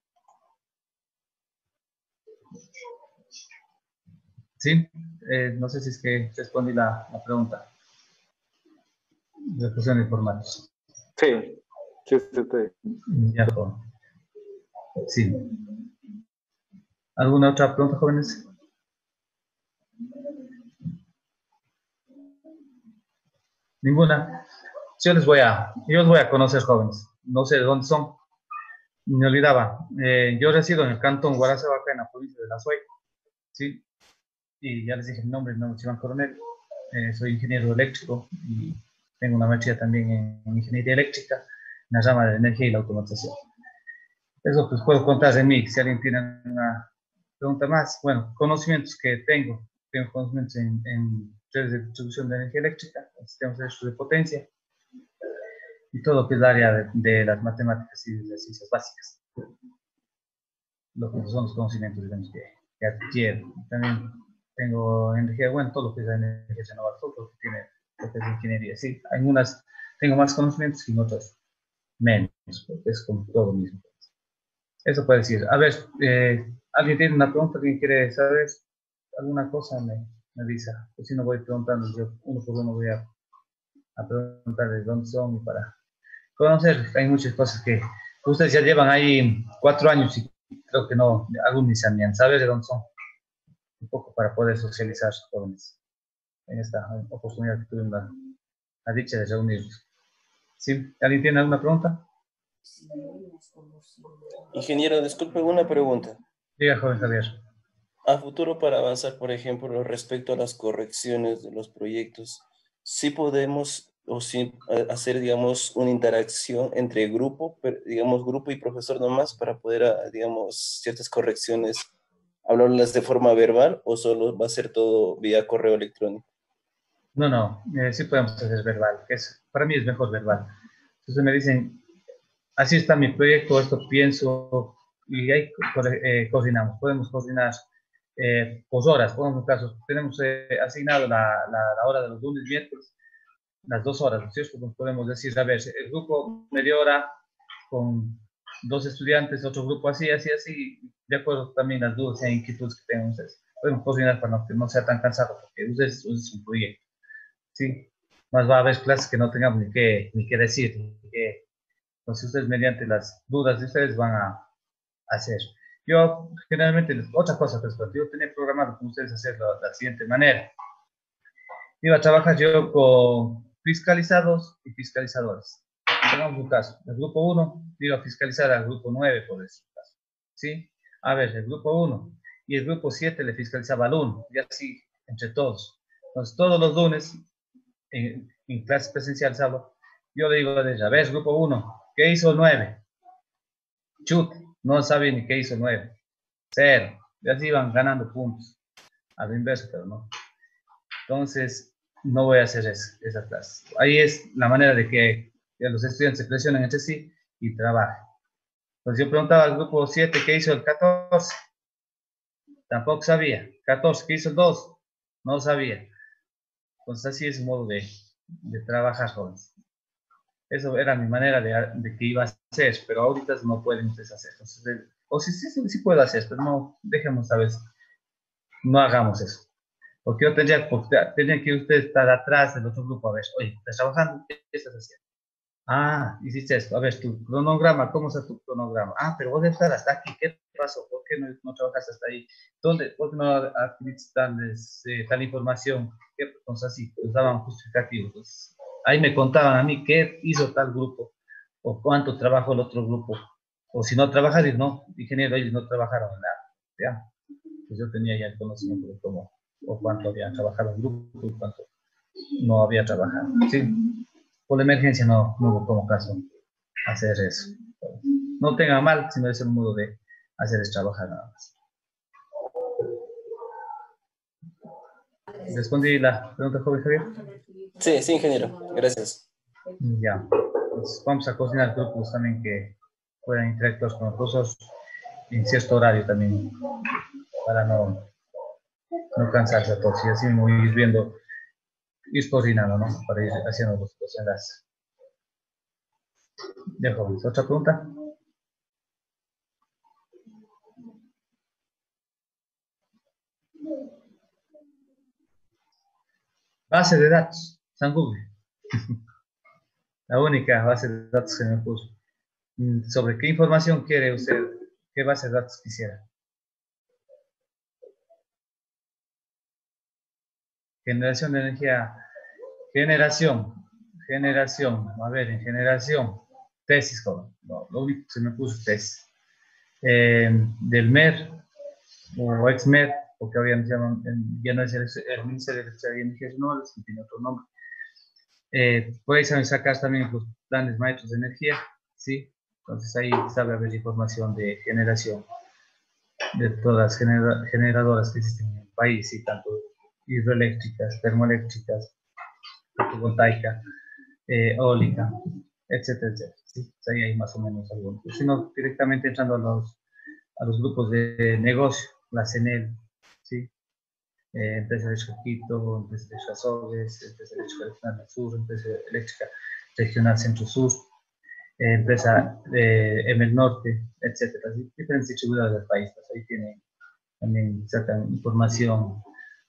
Sí, no sé si es que respondí la pregunta. Discusión de formatos. Sí. Ya, joven. Sí. ¿Alguna otra pregunta, jóvenes? Ninguna. Yo os voy a conocer, jóvenes. No sé de dónde son. Me olvidaba. Yo resido en el cantón Guarazabaca, en la provincia de La Suay. Sí. Y ya les dije mi nombre es Iván Coronel. Soy ingeniero eléctrico y tengo una maestría también en ingeniería eléctrica, en la rama de energía y la automatización. Eso pues puedo contar de mí. Si alguien tiene una pregunta más, bueno, conocimientos que tengo conocimientos en redes de distribución de energía eléctrica, sistemas eléctricos de potencia y todo lo que es el área de las matemáticas y de las ciencias básicas. Lo que son los conocimientos, digamos, que adquiero. También tengo energía, todo lo que es la energía renovable, todo lo que tiene lo que es ingeniería. Sí, algunas tengo más conocimientos y en otras menos, porque es como todo mismo. Eso puede decir. A ver, ¿alguien tiene una pregunta? ¿Alguien quiere saber alguna cosa? Me avisa. Pues si no voy preguntando, yo uno por uno voy a preguntarles dónde son y para conocer. Hay muchas cosas que ustedes ya llevan ahí 4 años y creo que no, algunos ni sabían saber de dónde son. Un poco para poder socializar, jóvenes, en esta oportunidad que tuvimos la dicha de reunirnos. ¿Sí? ¿Alguien tiene alguna pregunta? Ingeniero, disculpe, una pregunta. Diga, joven Javier. A futuro, para avanzar, por ejemplo, respecto a las correcciones de los proyectos, ¿sí podemos o sí hacer, digamos, una interacción entre grupo y profesor nomás para poder, digamos, ciertas correcciones, hablarlas de forma verbal o solo va a ser todo vía correo electrónico? No, sí podemos hacer verbal, para mí es mejor verbal. Entonces me dicen, así está mi proyecto, esto pienso, y ahí coordinamos. Podemos coordinar por horas. Por un caso, tenemos asignado la hora de los lunes y miércoles, las 2 horas, ¿no es cierto? Pues podemos decir, a ver, el grupo media hora con 2 estudiantes, otro grupo así, de acuerdo también las dudas e inquietudes que tengan ustedes. Podemos coordinar para que no sea tan cansado, porque ustedes es un proyecto. Sí, más va a haber clases que no tengamos ni qué decir, Entonces ustedes mediante las dudas de ustedes van a hacer. Yo generalmente, otra cosa que yo tenía programado con ustedes hacerlo de la siguiente manera. Iba a trabajar yo con fiscalizados y fiscalizadores. Pongamos un caso. El grupo 1 iba a fiscalizar al grupo 9, por ese caso. ¿Sí? A ver, el grupo 1 y el grupo 7 le fiscalizaba al 1, y así entre todos. Entonces, todos los lunes, en clase presencial, sábado, yo le digo a ella, a ver, grupo 1, ¿qué hizo el 9? Chut, no sabía ni qué hizo el 9. 0. Y así iban ganando puntos. Al inverso, pero no. Entonces, no voy a hacer esa clase. Ahí es la manera de que los estudiantes se presionen entre sí y trabajen. Entonces, yo preguntaba al grupo 7 qué hizo el 14. Tampoco sabía. 14, ¿qué hizo el 2? No sabía. Entonces, así es un modo de trabajar, jóvenes. Eso era mi manera de que iba a hacer, pero ahorita no pueden ustedes hacer. Entonces, o sí puedo hacer, pero no, dejemos a veces. No hagamos eso. Porque yo tendría que usted estar atrás del otro grupo. A ver, oye, ¿estás trabajando? ¿Qué estás haciendo? Ah, hiciste esto. A ver, tu cronograma, ¿cómo está tu cronograma? Ah, pero vos debes estar hasta aquí. ¿Qué pasó? ¿Por qué no trabajaste hasta ahí? ¿Por qué no adquiriste tal información? ¿Qué cosas así? Usaban justificativos. Entonces, ahí me contaban a mí qué hizo tal grupo o cuánto trabajó el otro grupo. O si no trabajaron, no, ingeniero, ellos no trabajaron en nada. ¿Ya? Pues yo tenía ya el conocimiento de cómo o cuánto había trabajado el grupo y cuánto no había trabajado. ¿Sí? Por la emergencia no hubo como caso hacer eso. No tenga mal, sino es el modo de hacer es trabajar nada más. ¿Respondí la pregunta, joven Javier? Sí, sí, ingeniero. Gracias. Ya. Entonces, vamos a coordinar grupos también que puedan interactuar con nosotros en cierto horario también, para no cansarse a todos. Y así mismo ir viendo, ir coordinando, ¿no? Para ir haciendo los enlaces. Ya, jóvenes. ¿Otra pregunta? Base de datos, San Google. La única base de datos que me puso. ¿Sobre qué información quiere usted? ¿Qué base de datos quisiera? Generación de energía. Generación. A ver, en generación. Tesis, joven. No, lo único que se me puso tesis. Del MER o ex-MER, porque ahora ya no es el Ministerio de Electricidad y Energía Renovables, que tiene otro nombre. Por ahí saben sacar también los planes maestros de energía, ¿sí? Entonces ahí sabe haber información de generación de todas las generadoras que existen en el país, y tanto hidroeléctricas, termoeléctricas, fotovoltaica, eólica, etcétera, etcétera. ¿Sí? Ahí hay más o menos algunos. Sino directamente entrando a los grupos de negocio, la CENEL, ¿sí? Empresa Eléctrica Quito, Empresa Eléctrica Soles, Empresa Eléctrica Regional del Sur, Empresa Eléctrica Regional Centro-Sur, Empresa EMEL Norte, etcétera. Diferentes distribuidores del país. Pues ahí también sacan información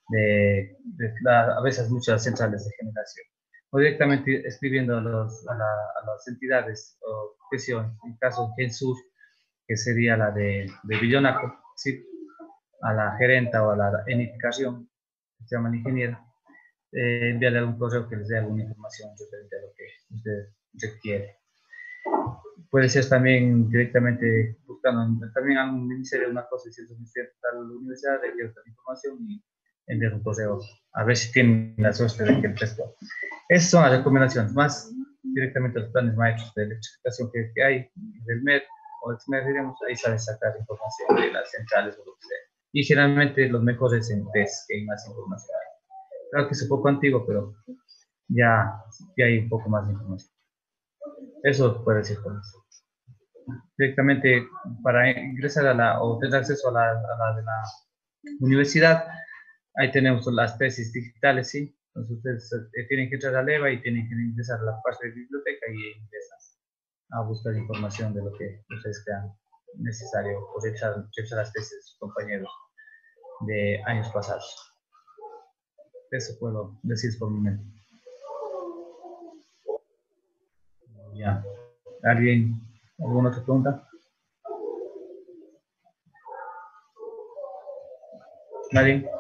a veces muchas centrales de generación. O directamente escribiendo a las entidades o gestiones, en caso de Gensur, que sería la de Villonaco, ¿sí? A la gerenta o a la edificación, que se llama ingeniera, enviarle algún correo que les dé alguna información referente a lo que usted requiere. Puede ser también directamente buscando también a un ministerio, una cosa, si es un ministerio a la universidad, de esta información y enviar un correo, a ver si tienen la suerte de que el texto. Esas son las recomendaciones, más directamente los planes maestros de electrificación que hay del MED o ex-MED, digamos, ahí saben sacar información de las centrales o lo que sea. Y generalmente los mejores en test, que hay más información. Claro que es un poco antiguo, pero ya hay un poco más de información. Eso puede ser con eso. Directamente para ingresar o tener acceso a la de la universidad, ahí tenemos las tesis digitales, ¿sí? Entonces ustedes tienen que entrar a Leva y tienen que ingresar a la parte de biblioteca y ingresan a buscar información de lo que ustedes crean necesario o revisar las tesis de sus compañeros de años pasados. Eso puedo decir por mi mente. Ya. ¿Alguien? ¿Alguna otra pregunta? ¿Nadie?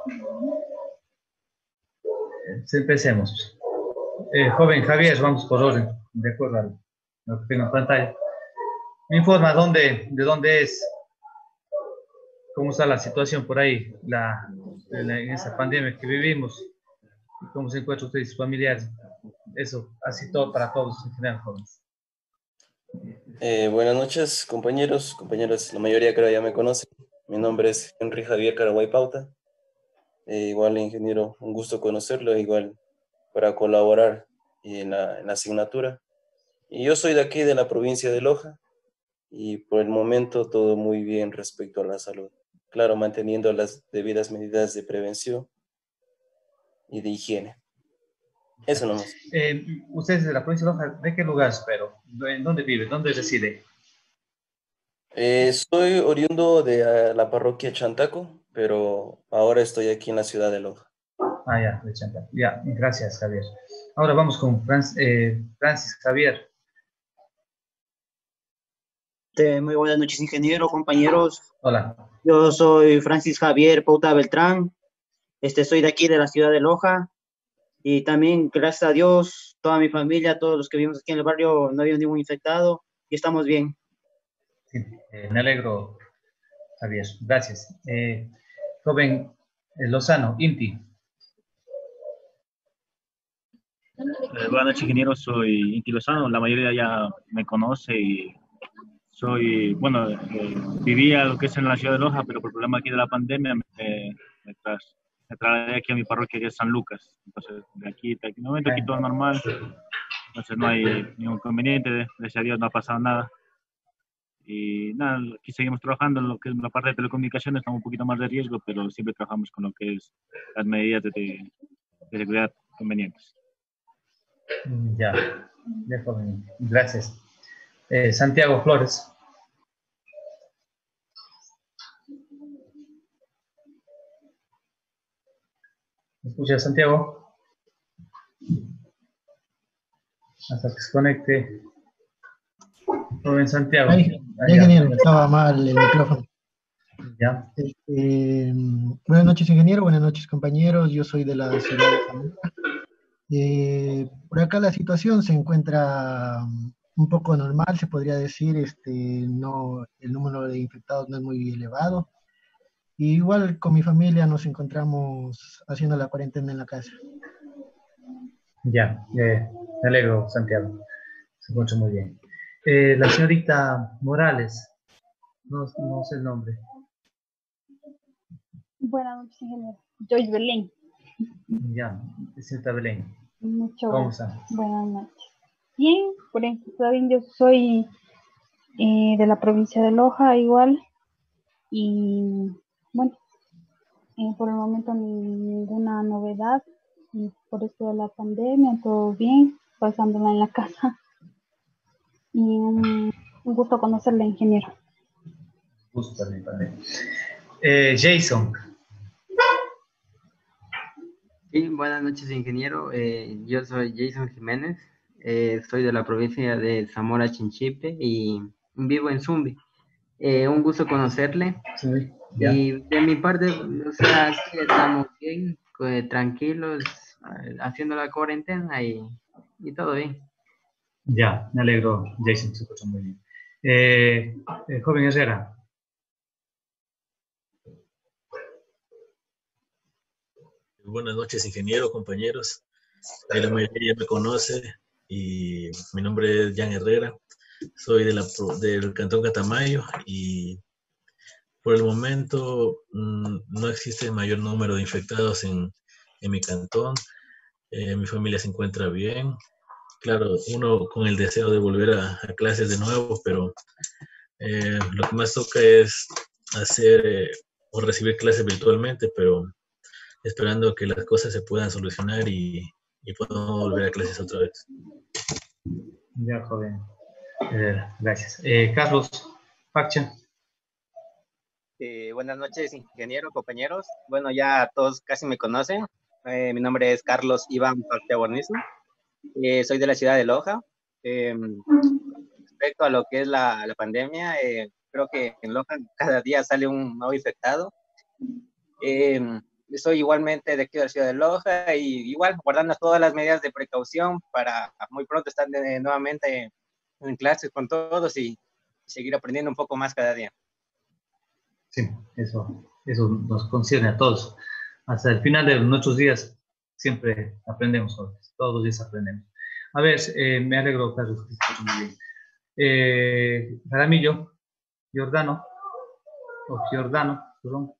Empecemos. Joven Javier, vamos por orden, de acuerdo a lo que tengo en pantalla. Me informa de dónde es, cómo está la situación por ahí, en esa pandemia que vivimos, y cómo se encuentran ustedes y sus familiares. Eso, así todo para todos en general, jóvenes. Buenas noches, compañeros, compañeras, la mayoría creo ya me conocen. Mi nombre es Henry Javier Caraguay Pauta. Igual, ingeniero, un gusto conocerlo, igual para colaborar en la asignatura. Y yo soy de aquí, de la provincia de Loja, y por el momento todo muy bien respecto a la salud. Claro, manteniendo las debidas medidas de prevención y de higiene. Eso nomás. Usted es de la provincia de Loja, ¿de qué lugar, espero? ¿En dónde vive? ¿Dónde reside? Soy oriundo de la parroquia Chantaco, pero ahora estoy aquí en la ciudad de Loja. Ah, ya, de Chantaco. Ya, gracias, Javier. Ahora vamos con Francis Javier. Muy buenas noches, ingeniero, compañeros. Hola. Yo soy Francis Javier Pauta Beltrán. Soy de aquí, de la ciudad de Loja. Y también, gracias a Dios, toda mi familia, todos los que vivimos aquí en el barrio, no había ningún infectado y estamos bien. Sí, me alegro, Javier. Gracias. Joven Lozano, INTI. Buenas noches, ingeniero. Soy Inti Lozano. La mayoría ya me conoce y soy, bueno, vivía lo que es en la ciudad de Loja, pero por problema aquí de la pandemia me trasladé aquí a mi parroquia que es San Lucas. Entonces, de momento aquí todo normal. Entonces no hay ningún inconveniente. Gracias a Dios no ha pasado nada. Y nada, aquí seguimos trabajando en lo que es la parte de telecomunicaciones, estamos un poquito más de riesgo, pero siempre trabajamos con lo que es las medidas de seguridad convenientes. Ya, joven. Gracias. Santiago Flores. ¿Me escucha, Santiago? Hasta que se conecte. Joven Santiago. Ingeniero, estaba mal el micrófono. Ya. Buenas noches, ingeniero. Buenas noches, compañeros. Yo soy de la ciudad de Zamora. Por acá la situación se encuentra un poco normal, se podría decir. No, el número de infectados no es muy elevado. Y igual con mi familia nos encontramos haciendo la cuarentena en la casa. Ya, me alegro, Santiago. Se encuentra muy bien. La señorita Morales, no sé el nombre. Buenas noches, ingeniero. Joyce Belén. Ya, señorita Belén. Mucho ¿Cómo gusto. está? Buenas noches. Bien, por ejemplo, también yo soy de la provincia de Loja igual. Y bueno, por el momento ninguna novedad. Y por esto de la pandemia, todo bien, pasándola en la casa. Y un gusto conocerle, ingeniero. Gusto también. Jason. Sí, buenas noches, ingeniero. Yo soy Jason Jiménez. Soy de la provincia de Zamora Chinchipe y vivo en Zumbi. Un gusto conocerle. Sí, ya. Y de mi parte, o sea, sí, estamos bien, tranquilos, haciendo la cuarentena y todo bien. Ya, me alegro, Jason, se escucha muy bien. Joven Herrera. Buenas noches, ingeniero, compañeros. Ahí la mayoría me conoce y mi nombre es Jan Herrera. Soy del Cantón Catamayo y por el momento no existe mayor número de infectados en mi cantón. Mi familia se encuentra bien. Claro, uno con el deseo de volver a clases de nuevo, pero lo que más toca es hacer o recibir clases virtualmente, pero esperando que las cosas se puedan solucionar y podamos volver a clases otra vez. Ya, joven. Gracias. Carlos Pacha. Buenas noches, ingeniero, compañeros. Bueno, ya todos casi me conocen. Mi nombre es Carlos Iván Pachabornizo. Soy de la ciudad de Loja. respecto a lo que es la pandemia, creo que en Loja cada día sale un nuevo infectado. Soy igualmente de aquí de la ciudad de Loja y igual guardando todas las medidas de precaución para muy pronto estar nuevamente en clases con todos y seguir aprendiendo un poco más cada día. Sí, eso nos concierne a todos. Hasta el final de nuestros días siempre aprendemos, jóvenes. Todos los días aprendemos. A ver, me alegro, Carlos, que estés muy bien. Jaramillo, Giordano, perdón.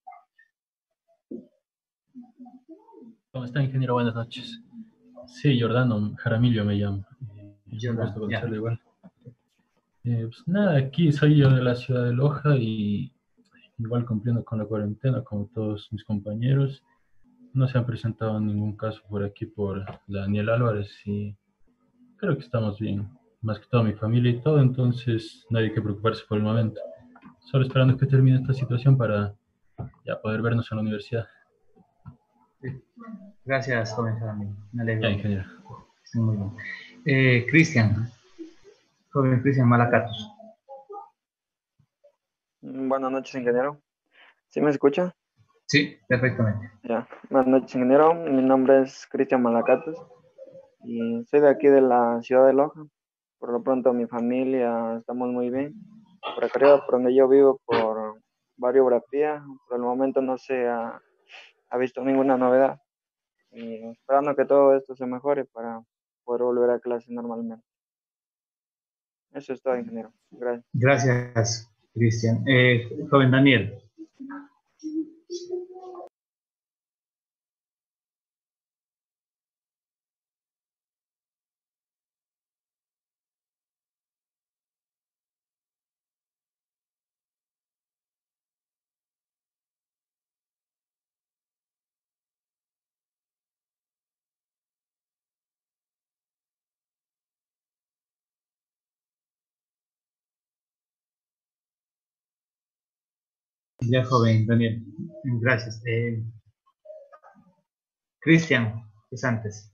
¿Cómo está, ingeniero? Buenas noches. Sí, Giordano Jaramillo me llamo. Un gusto conocerlo igual. Pues nada, aquí soy yo de la ciudad de Loja y igual cumpliendo con la cuarentena como todos mis compañeros. No se han presentado ningún caso por aquí por Daniel Álvarez y creo que estamos bien. Más que todo mi familia y todo, entonces nadie hay que preocuparse por el momento. Solo esperando que termine esta situación para ya poder vernos en la universidad. Gracias, joven Jaramillo. Me alegro. Ya, ingeniero. Muy bien. Cristian, joven Cristian Malacatos. Buenas noches, ingeniero. ¿Sí me escucha? Sí, perfectamente. Ya. Buenas noches, ingeniero. Mi nombre es Cristian Malacatos y soy de aquí de la ciudad de Loja. Por lo pronto mi familia estamos muy bien. Por acá arriba, por donde yo vivo, por variografía, por el momento no se ha visto ninguna novedad. Y esperando que todo esto se mejore para poder volver a clase normalmente. Eso es todo, ingeniero. Gracias. Gracias, Cristian. Joven Daniel. Ya, joven Daniel. Gracias. Cristian Pesantes.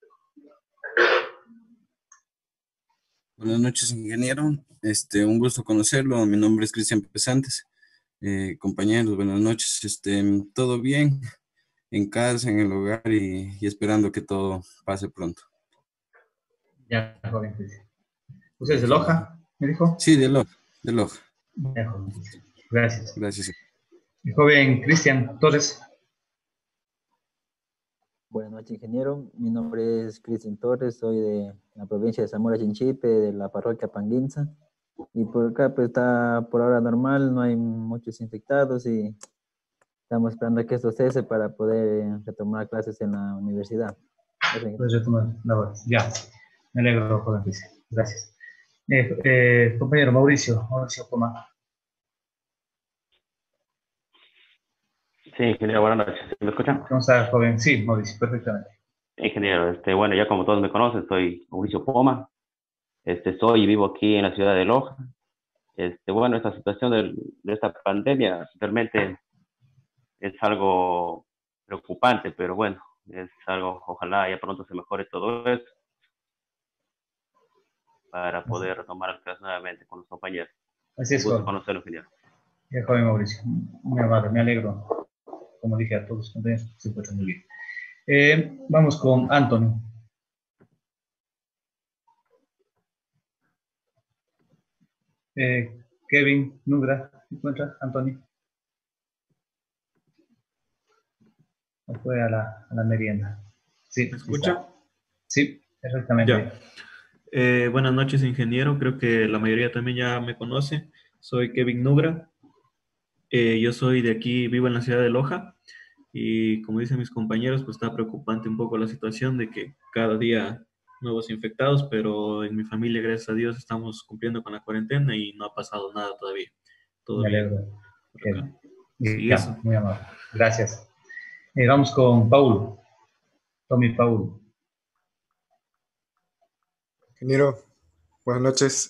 Buenas noches, ingeniero. Un gusto conocerlo. Mi nombre es Cristian Pesantes. Compañeros, buenas noches. Todo bien en casa, en el hogar y esperando que todo pase pronto. Ya, joven Cristian. ¿Usted es de Loja, me dijo? Sí, de Loja. Ya, joven Cristian. Gracias. Gracias. El joven Cristian Torres. Buenas noches, ingeniero. Mi nombre es Cristian Torres, soy de la provincia de Zamora Chinchipe, de la parroquia Panguinza. Y por acá pues está por ahora normal, no hay muchos infectados y estamos esperando a que esto cese para poder retomar clases en la universidad. Puedes retomar labores. Ya, me alegro, joven Cristian. Gracias. Compañero Mauricio Poma. Sí, ingeniero, buenas noches. ¿Me escuchan? ¿Cómo está, joven? Sí, Mauricio, perfectamente. Ingeniero, bueno, ya como todos me conocen, soy Mauricio Poma. Soy y vivo aquí en la ciudad de Loja. Bueno, esta situación de esta pandemia realmente es algo preocupante, pero bueno, es algo, ojalá ya pronto se mejore todo esto para poder retomar las clases nuevamente con los compañeros. Así es, un gusto joven. conocerlo, ingeniero. Ya, joven Mauricio, muy amable, me alegro. Como dije a todos los compañeros, se encuentran muy bien. Vamos con Anthony. Kevin Nugra, ¿se encuentra, Anthony? ¿O fue a la merienda? Sí. ¿Me escucha? Sí, perfectamente. Ya. Buenas noches, ingeniero. Creo que la mayoría también ya me conoce. Soy Kevin Nugra. Yo soy de aquí, vivo en la ciudad de Loja. Y como dicen mis compañeros, pues está preocupante un poco la situación de que cada día nuevos infectados, pero en mi familia, gracias a Dios, estamos cumpliendo con la cuarentena y no ha pasado nada todavía. Todo me bien. alegro. Sí, Ya, eso. muy amable. Gracias. Vamos con Paul. Tommy Paul. Ingeniero, buenas noches.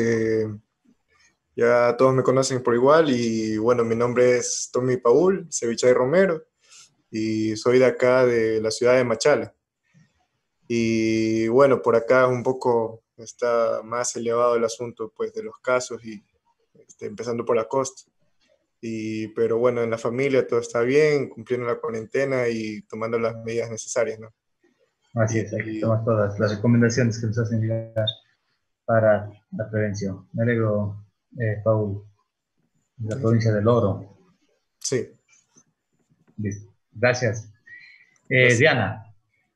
Ya todos me conocen por igual y bueno, mi nombre es Tommy Paul Ceviche Romero y soy de acá de la ciudad de Machala. Y bueno, por acá un poco está más elevado el asunto pues, de los casos y empezando por la costa. Pero bueno, en la familia todo está bien, cumpliendo la cuarentena y tomando las medidas necesarias, ¿no? Así es, hay que tomar todas las recomendaciones que nos hacen llegar para la prevención. Me alegro, Paul, de la provincia del Oro. Sí. Listo. Gracias. Gracias. Diana,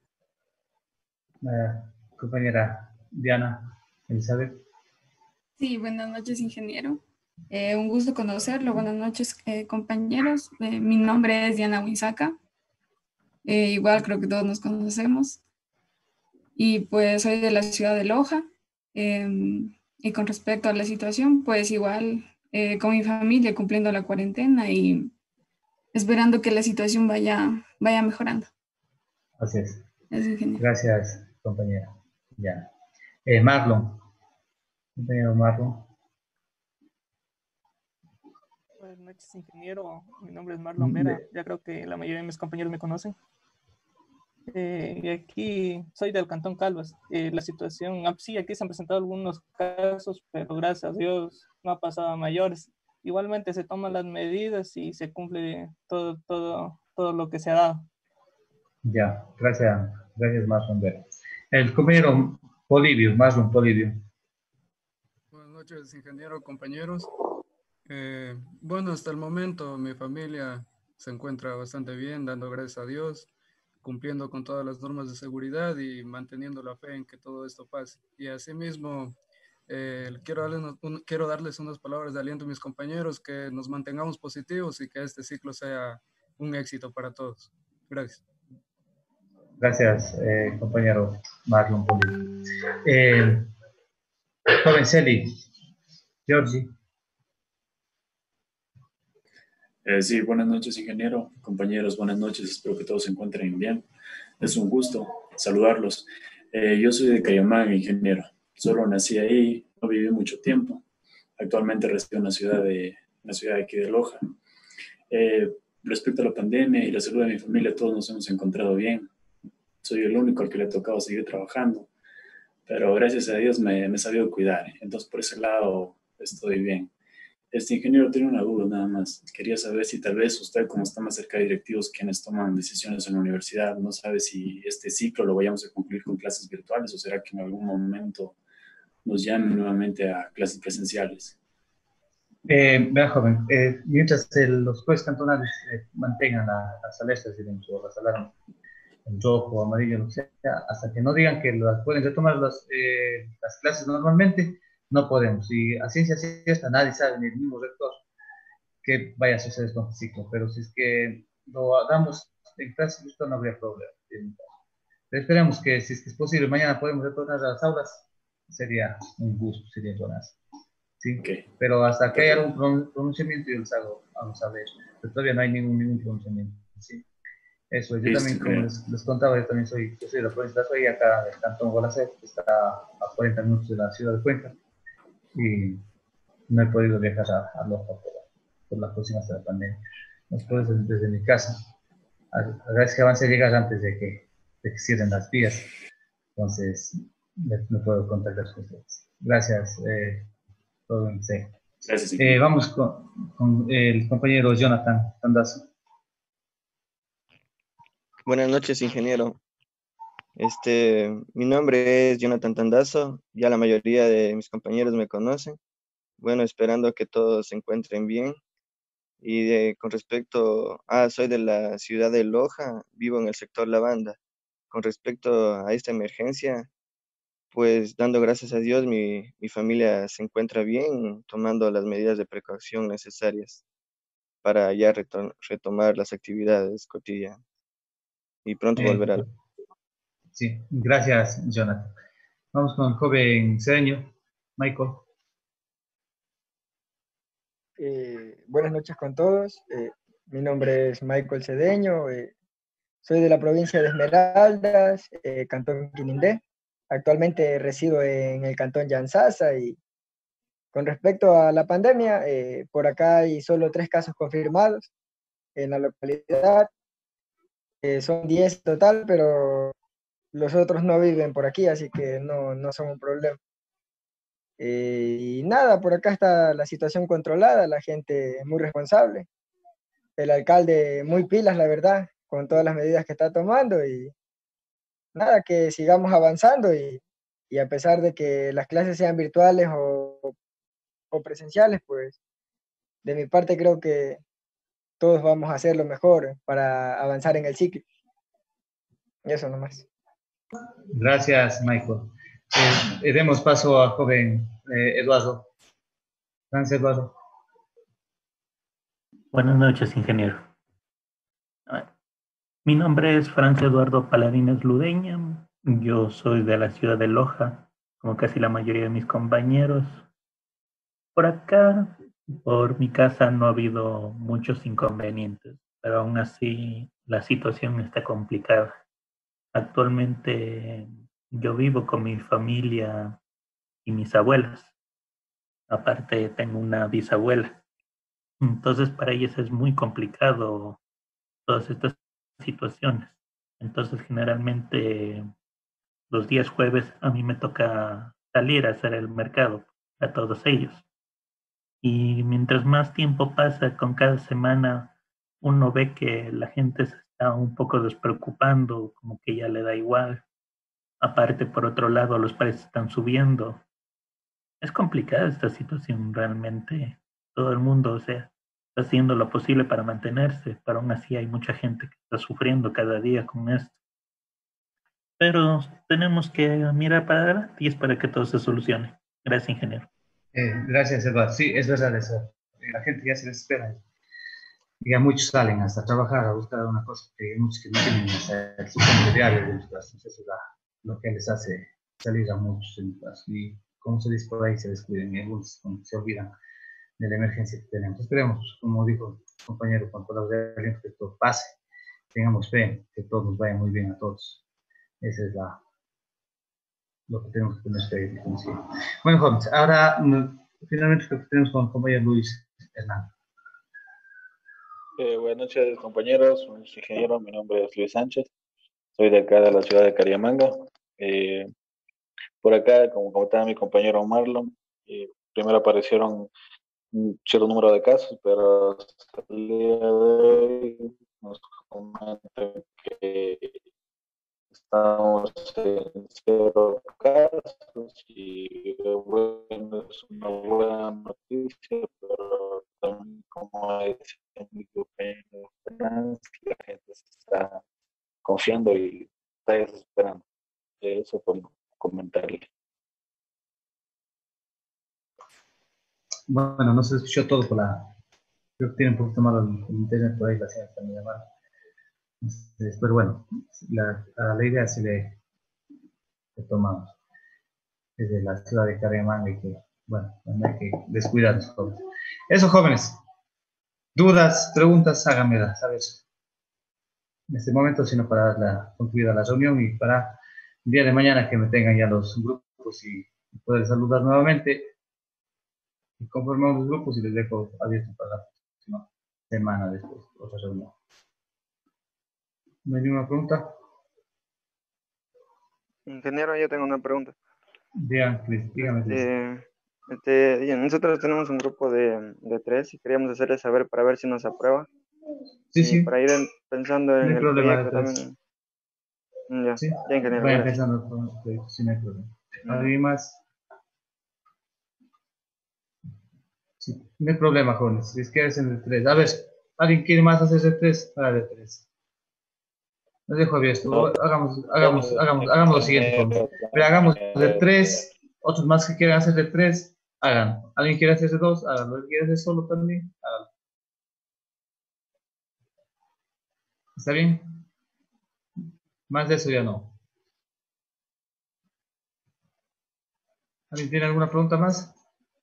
compañera Diana Elizabeth. Sí, buenas noches, ingeniero. Un gusto conocerlo. Buenas noches, compañeros. Mi nombre es Diana Huizaca. Igual creo que todos nos conocemos. Y pues soy de la ciudad de Loja. Y con respecto a la situación, pues igual con mi familia cumpliendo la cuarentena y esperando que la situación vaya mejorando. Así es. Ingeniero. Gracias, compañera. Ya. Marlon. Compañero Marlon. Buenas noches, ingeniero. Mi nombre es Marlon Vera. Ya creo que la mayoría de mis compañeros me conocen. Y aquí soy del Cantón Calvas. La situación, sí, aquí se han presentado algunos casos, pero gracias a Dios no ha pasado a mayores. Igualmente se toman las medidas y se cumple todo lo que se ha dado. Ya, gracias Marlon Vera. El compañero Polibio, Marlon Polibio. Buenas noches, ingeniero, compañeros. Bueno, hasta el momento mi familia se encuentra bastante bien, dando gracias a Dios, cumpliendo con todas las normas de seguridad y manteniendo la fe en que todo esto pase. Y asimismo, quiero darles unas palabras de aliento a mis compañeros, que nos mantengamos positivos y que este ciclo sea un éxito para todos. Gracias. Gracias, compañero Marlon Polibio. Joven Celi, Georgie. Sí, buenas noches, ingeniero. Compañeros, buenas noches. Espero que todos se encuentren bien. Es un gusto saludarlos. Yo soy de Cayamán, ingeniero. Solo nací ahí, no viví mucho tiempo. Actualmente resido en la ciudad de aquí de Loja. Respecto a la pandemia y la salud de mi familia, todos nos hemos encontrado bien. Soy el único al que le ha tocado seguir trabajando, pero gracias a Dios me he sabido cuidar. Entonces, por ese lado, estoy bien. Ingeniero, tiene una duda nada más. Quería saber si tal vez usted, como está más cerca de directivos quienes toman decisiones en la universidad, no sabe si este ciclo lo vayamos a concluir con clases virtuales o será que en algún momento nos llamen nuevamente a clases presenciales. Vean, joven, mientras los jueces cantonales mantengan las alertas, digamos, o las alarmas en rojo, amarillo, lo que sea, hasta que no digan que pueden retomar las clases normalmente, no podemos. Y a ciencia cierta nadie sabe, ni el mismo rector, qué vaya a suceder con este ciclo. Pero si es que lo hagamos en clase, esto no habría problema. Pero esperemos que, si es que es posible, mañana podemos retornar a las aulas, sería un gusto, sería buenas. ¿Sí? Okay. Pero hasta que haya algún pronunciamiento, yo les hago saber. Pero todavía no hay ningún pronunciamiento. ¿Sí? Eso, yo también, como les contaba, yo soy de la provincia de Soy, acá del cantón Gualacet, que está a 40 minutos de la ciudad de Cuenca, y no he podido viajar a Loja por las próximas de la pandemia. Los puedo desde mi casa. Agradezco que avance a llegar antes de que cierren las vías, entonces me puedo contactar con ustedes. Gracias, sí. Gracias. Vamos con el compañero Jonathan Tandazo. Buenas noches, ingeniero. Mi nombre es Jonathan Tandazo, ya la mayoría de mis compañeros me conocen. Bueno, esperando que todos se encuentren bien. Y con respecto, soy de la ciudad de Loja, vivo en el sector Lavanda. Con respecto a esta emergencia, pues dando gracias a Dios, mi familia se encuentra bien, tomando las medidas de precaución necesarias para ya retomar las actividades cotidianas y pronto volver a... Sí, gracias, Jonathan. Vamos con el joven cedeño, Michael. Buenas noches con todos. Mi nombre es Michael Cedeño. Soy de la provincia de Esmeraldas, Cantón Quinindé. Actualmente resido en el Cantón Yanzasa y con respecto a la pandemia, por acá hay solo 3 casos confirmados en la localidad. Son 10 total, pero los otros no viven por aquí, así que no son un problema. Y nada, por acá está la situación controlada, la gente muy responsable, el alcalde muy pilas, la verdad, con todas las medidas que está tomando y nada, que sigamos avanzando y a pesar de que las clases sean virtuales o presenciales, pues de mi parte creo que todos vamos a hacer lo mejor para avanzar en el ciclo. Y eso nomás. Gracias, Michael. Demos paso a joven Eduardo. Gracias, Eduardo. Buenas noches, ingeniero. Mi nombre es Franz Eduardo Paladines Ludeña. Yo soy de la ciudad de Loja, como casi la mayoría de mis compañeros. Por acá, por mi casa, no ha habido muchos inconvenientes, pero aún así la situación está complicada. Actualmente yo vivo con mi familia y mis abuelas. Aparte tengo una bisabuela. Entonces para ellas es muy complicado todas estas situaciones. Entonces generalmente los días jueves a mí me toca salir a hacer el mercado a todos ellos. Y mientras más tiempo pasa con cada semana, uno ve que la gente se está un poco despreocupando, como que ya le da igual. Aparte, por otro lado, los precios están subiendo. Es complicada esta situación realmente. Todo el mundo, o sea, está haciendo lo posible para mantenerse, pero aún así hay mucha gente que está sufriendo cada día con esto. Pero tenemos que mirar para adelante y esperar que todo se solucione. Gracias, ingeniero. Gracias, Eduardo. Sí, es verdad eso. La gente ya se desespera. Y ya muchos salen hasta trabajar a buscar una cosa que hay muchos que no tienen el sustento diario de los gastos. Eso es lo que les hace salir a muchos en caso. Y como se dice por ahí, se descuiden y algunos se olvidan de la emergencia que tenemos. Esperemos, como dijo el compañero, con todas las alientos que todo pase. Tengamos fe, que todo nos vaya muy bien a todos. Esa es lo que tenemos que tener fe. Bueno, jóvenes, ahora finalmente lo que tenemos con el compañero Luis Hernández. Buenas noches, compañeros. Soy ingeniero, mi nombre es Luis Sánchez. Soy de acá de la ciudad de Cariamanga. Por acá, como comentaba mi compañero Marlon, primero aparecieron un cierto número de casos, pero hasta el día de hoy nos comentan que estamos en 0 casos y bueno, es una buena noticia, pero también como dice mi compañero Franz, la gente se está confiando y está desesperando. Eso por comentarle. Bueno, no se escuchó todo por creo que tiene un poquito malo el internet por ahí, la señal también llamada. Pero bueno, a la idea se le tomamos desde la ciudad de Cariamanga y que, bueno, no hay que descuidarnos, jóvenes. Eso, jóvenes. Dudas, preguntas, háganmelas, ¿sabes? En este momento, sino para dar concluida la reunión y para el día de mañana que me tengan ya los grupos y poder saludar nuevamente. Y conformamos los grupos y les dejo abierto para la próxima semana después, otra reunión. ¿No hay ninguna pregunta? Ingeniero, yo tengo una pregunta. Dígame. Nosotros tenemos un grupo de 3 y queríamos hacerles saber para ver si nos aprueba. Sí. Para ir pensando en el proyecto también. Ya, sí. Ya, ingeniero. Vayan pensando con el proyecto, sí, no hay problema. ¿Alguien más? Sí, no hay problema, jóvenes. Si es que hacen de 3. A ver, ¿alguien quiere más hacer de 3? Para de 3. Lo dejo abierto. No. Hagamos lo siguiente, jóvenes. Pero hagamos de 3. Otros más que quieran hacer de 3, hagan. ¿Alguien quiere hacer de 2? Háganlo. ¿Alguien quiere hacer solo también? Háganlo. ¿Está bien? Más de eso ya no. ¿Alguien tiene alguna pregunta más?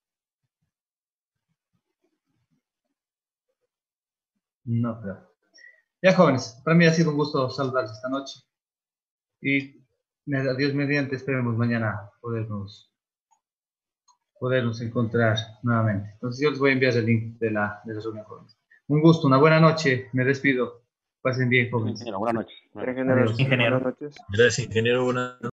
No, claro. Ya, jóvenes, para mí ha sido un gusto saludarles esta noche. Y Dios mediante, esperemos mañana podernos encontrar nuevamente. Entonces yo les voy a enviar el link de la reunión, jóvenes. Un gusto, una buena noche. Me despido. Pasen bien, jóvenes. Buenas noches. Ingeniero. Gracias, ingeniero. Buenas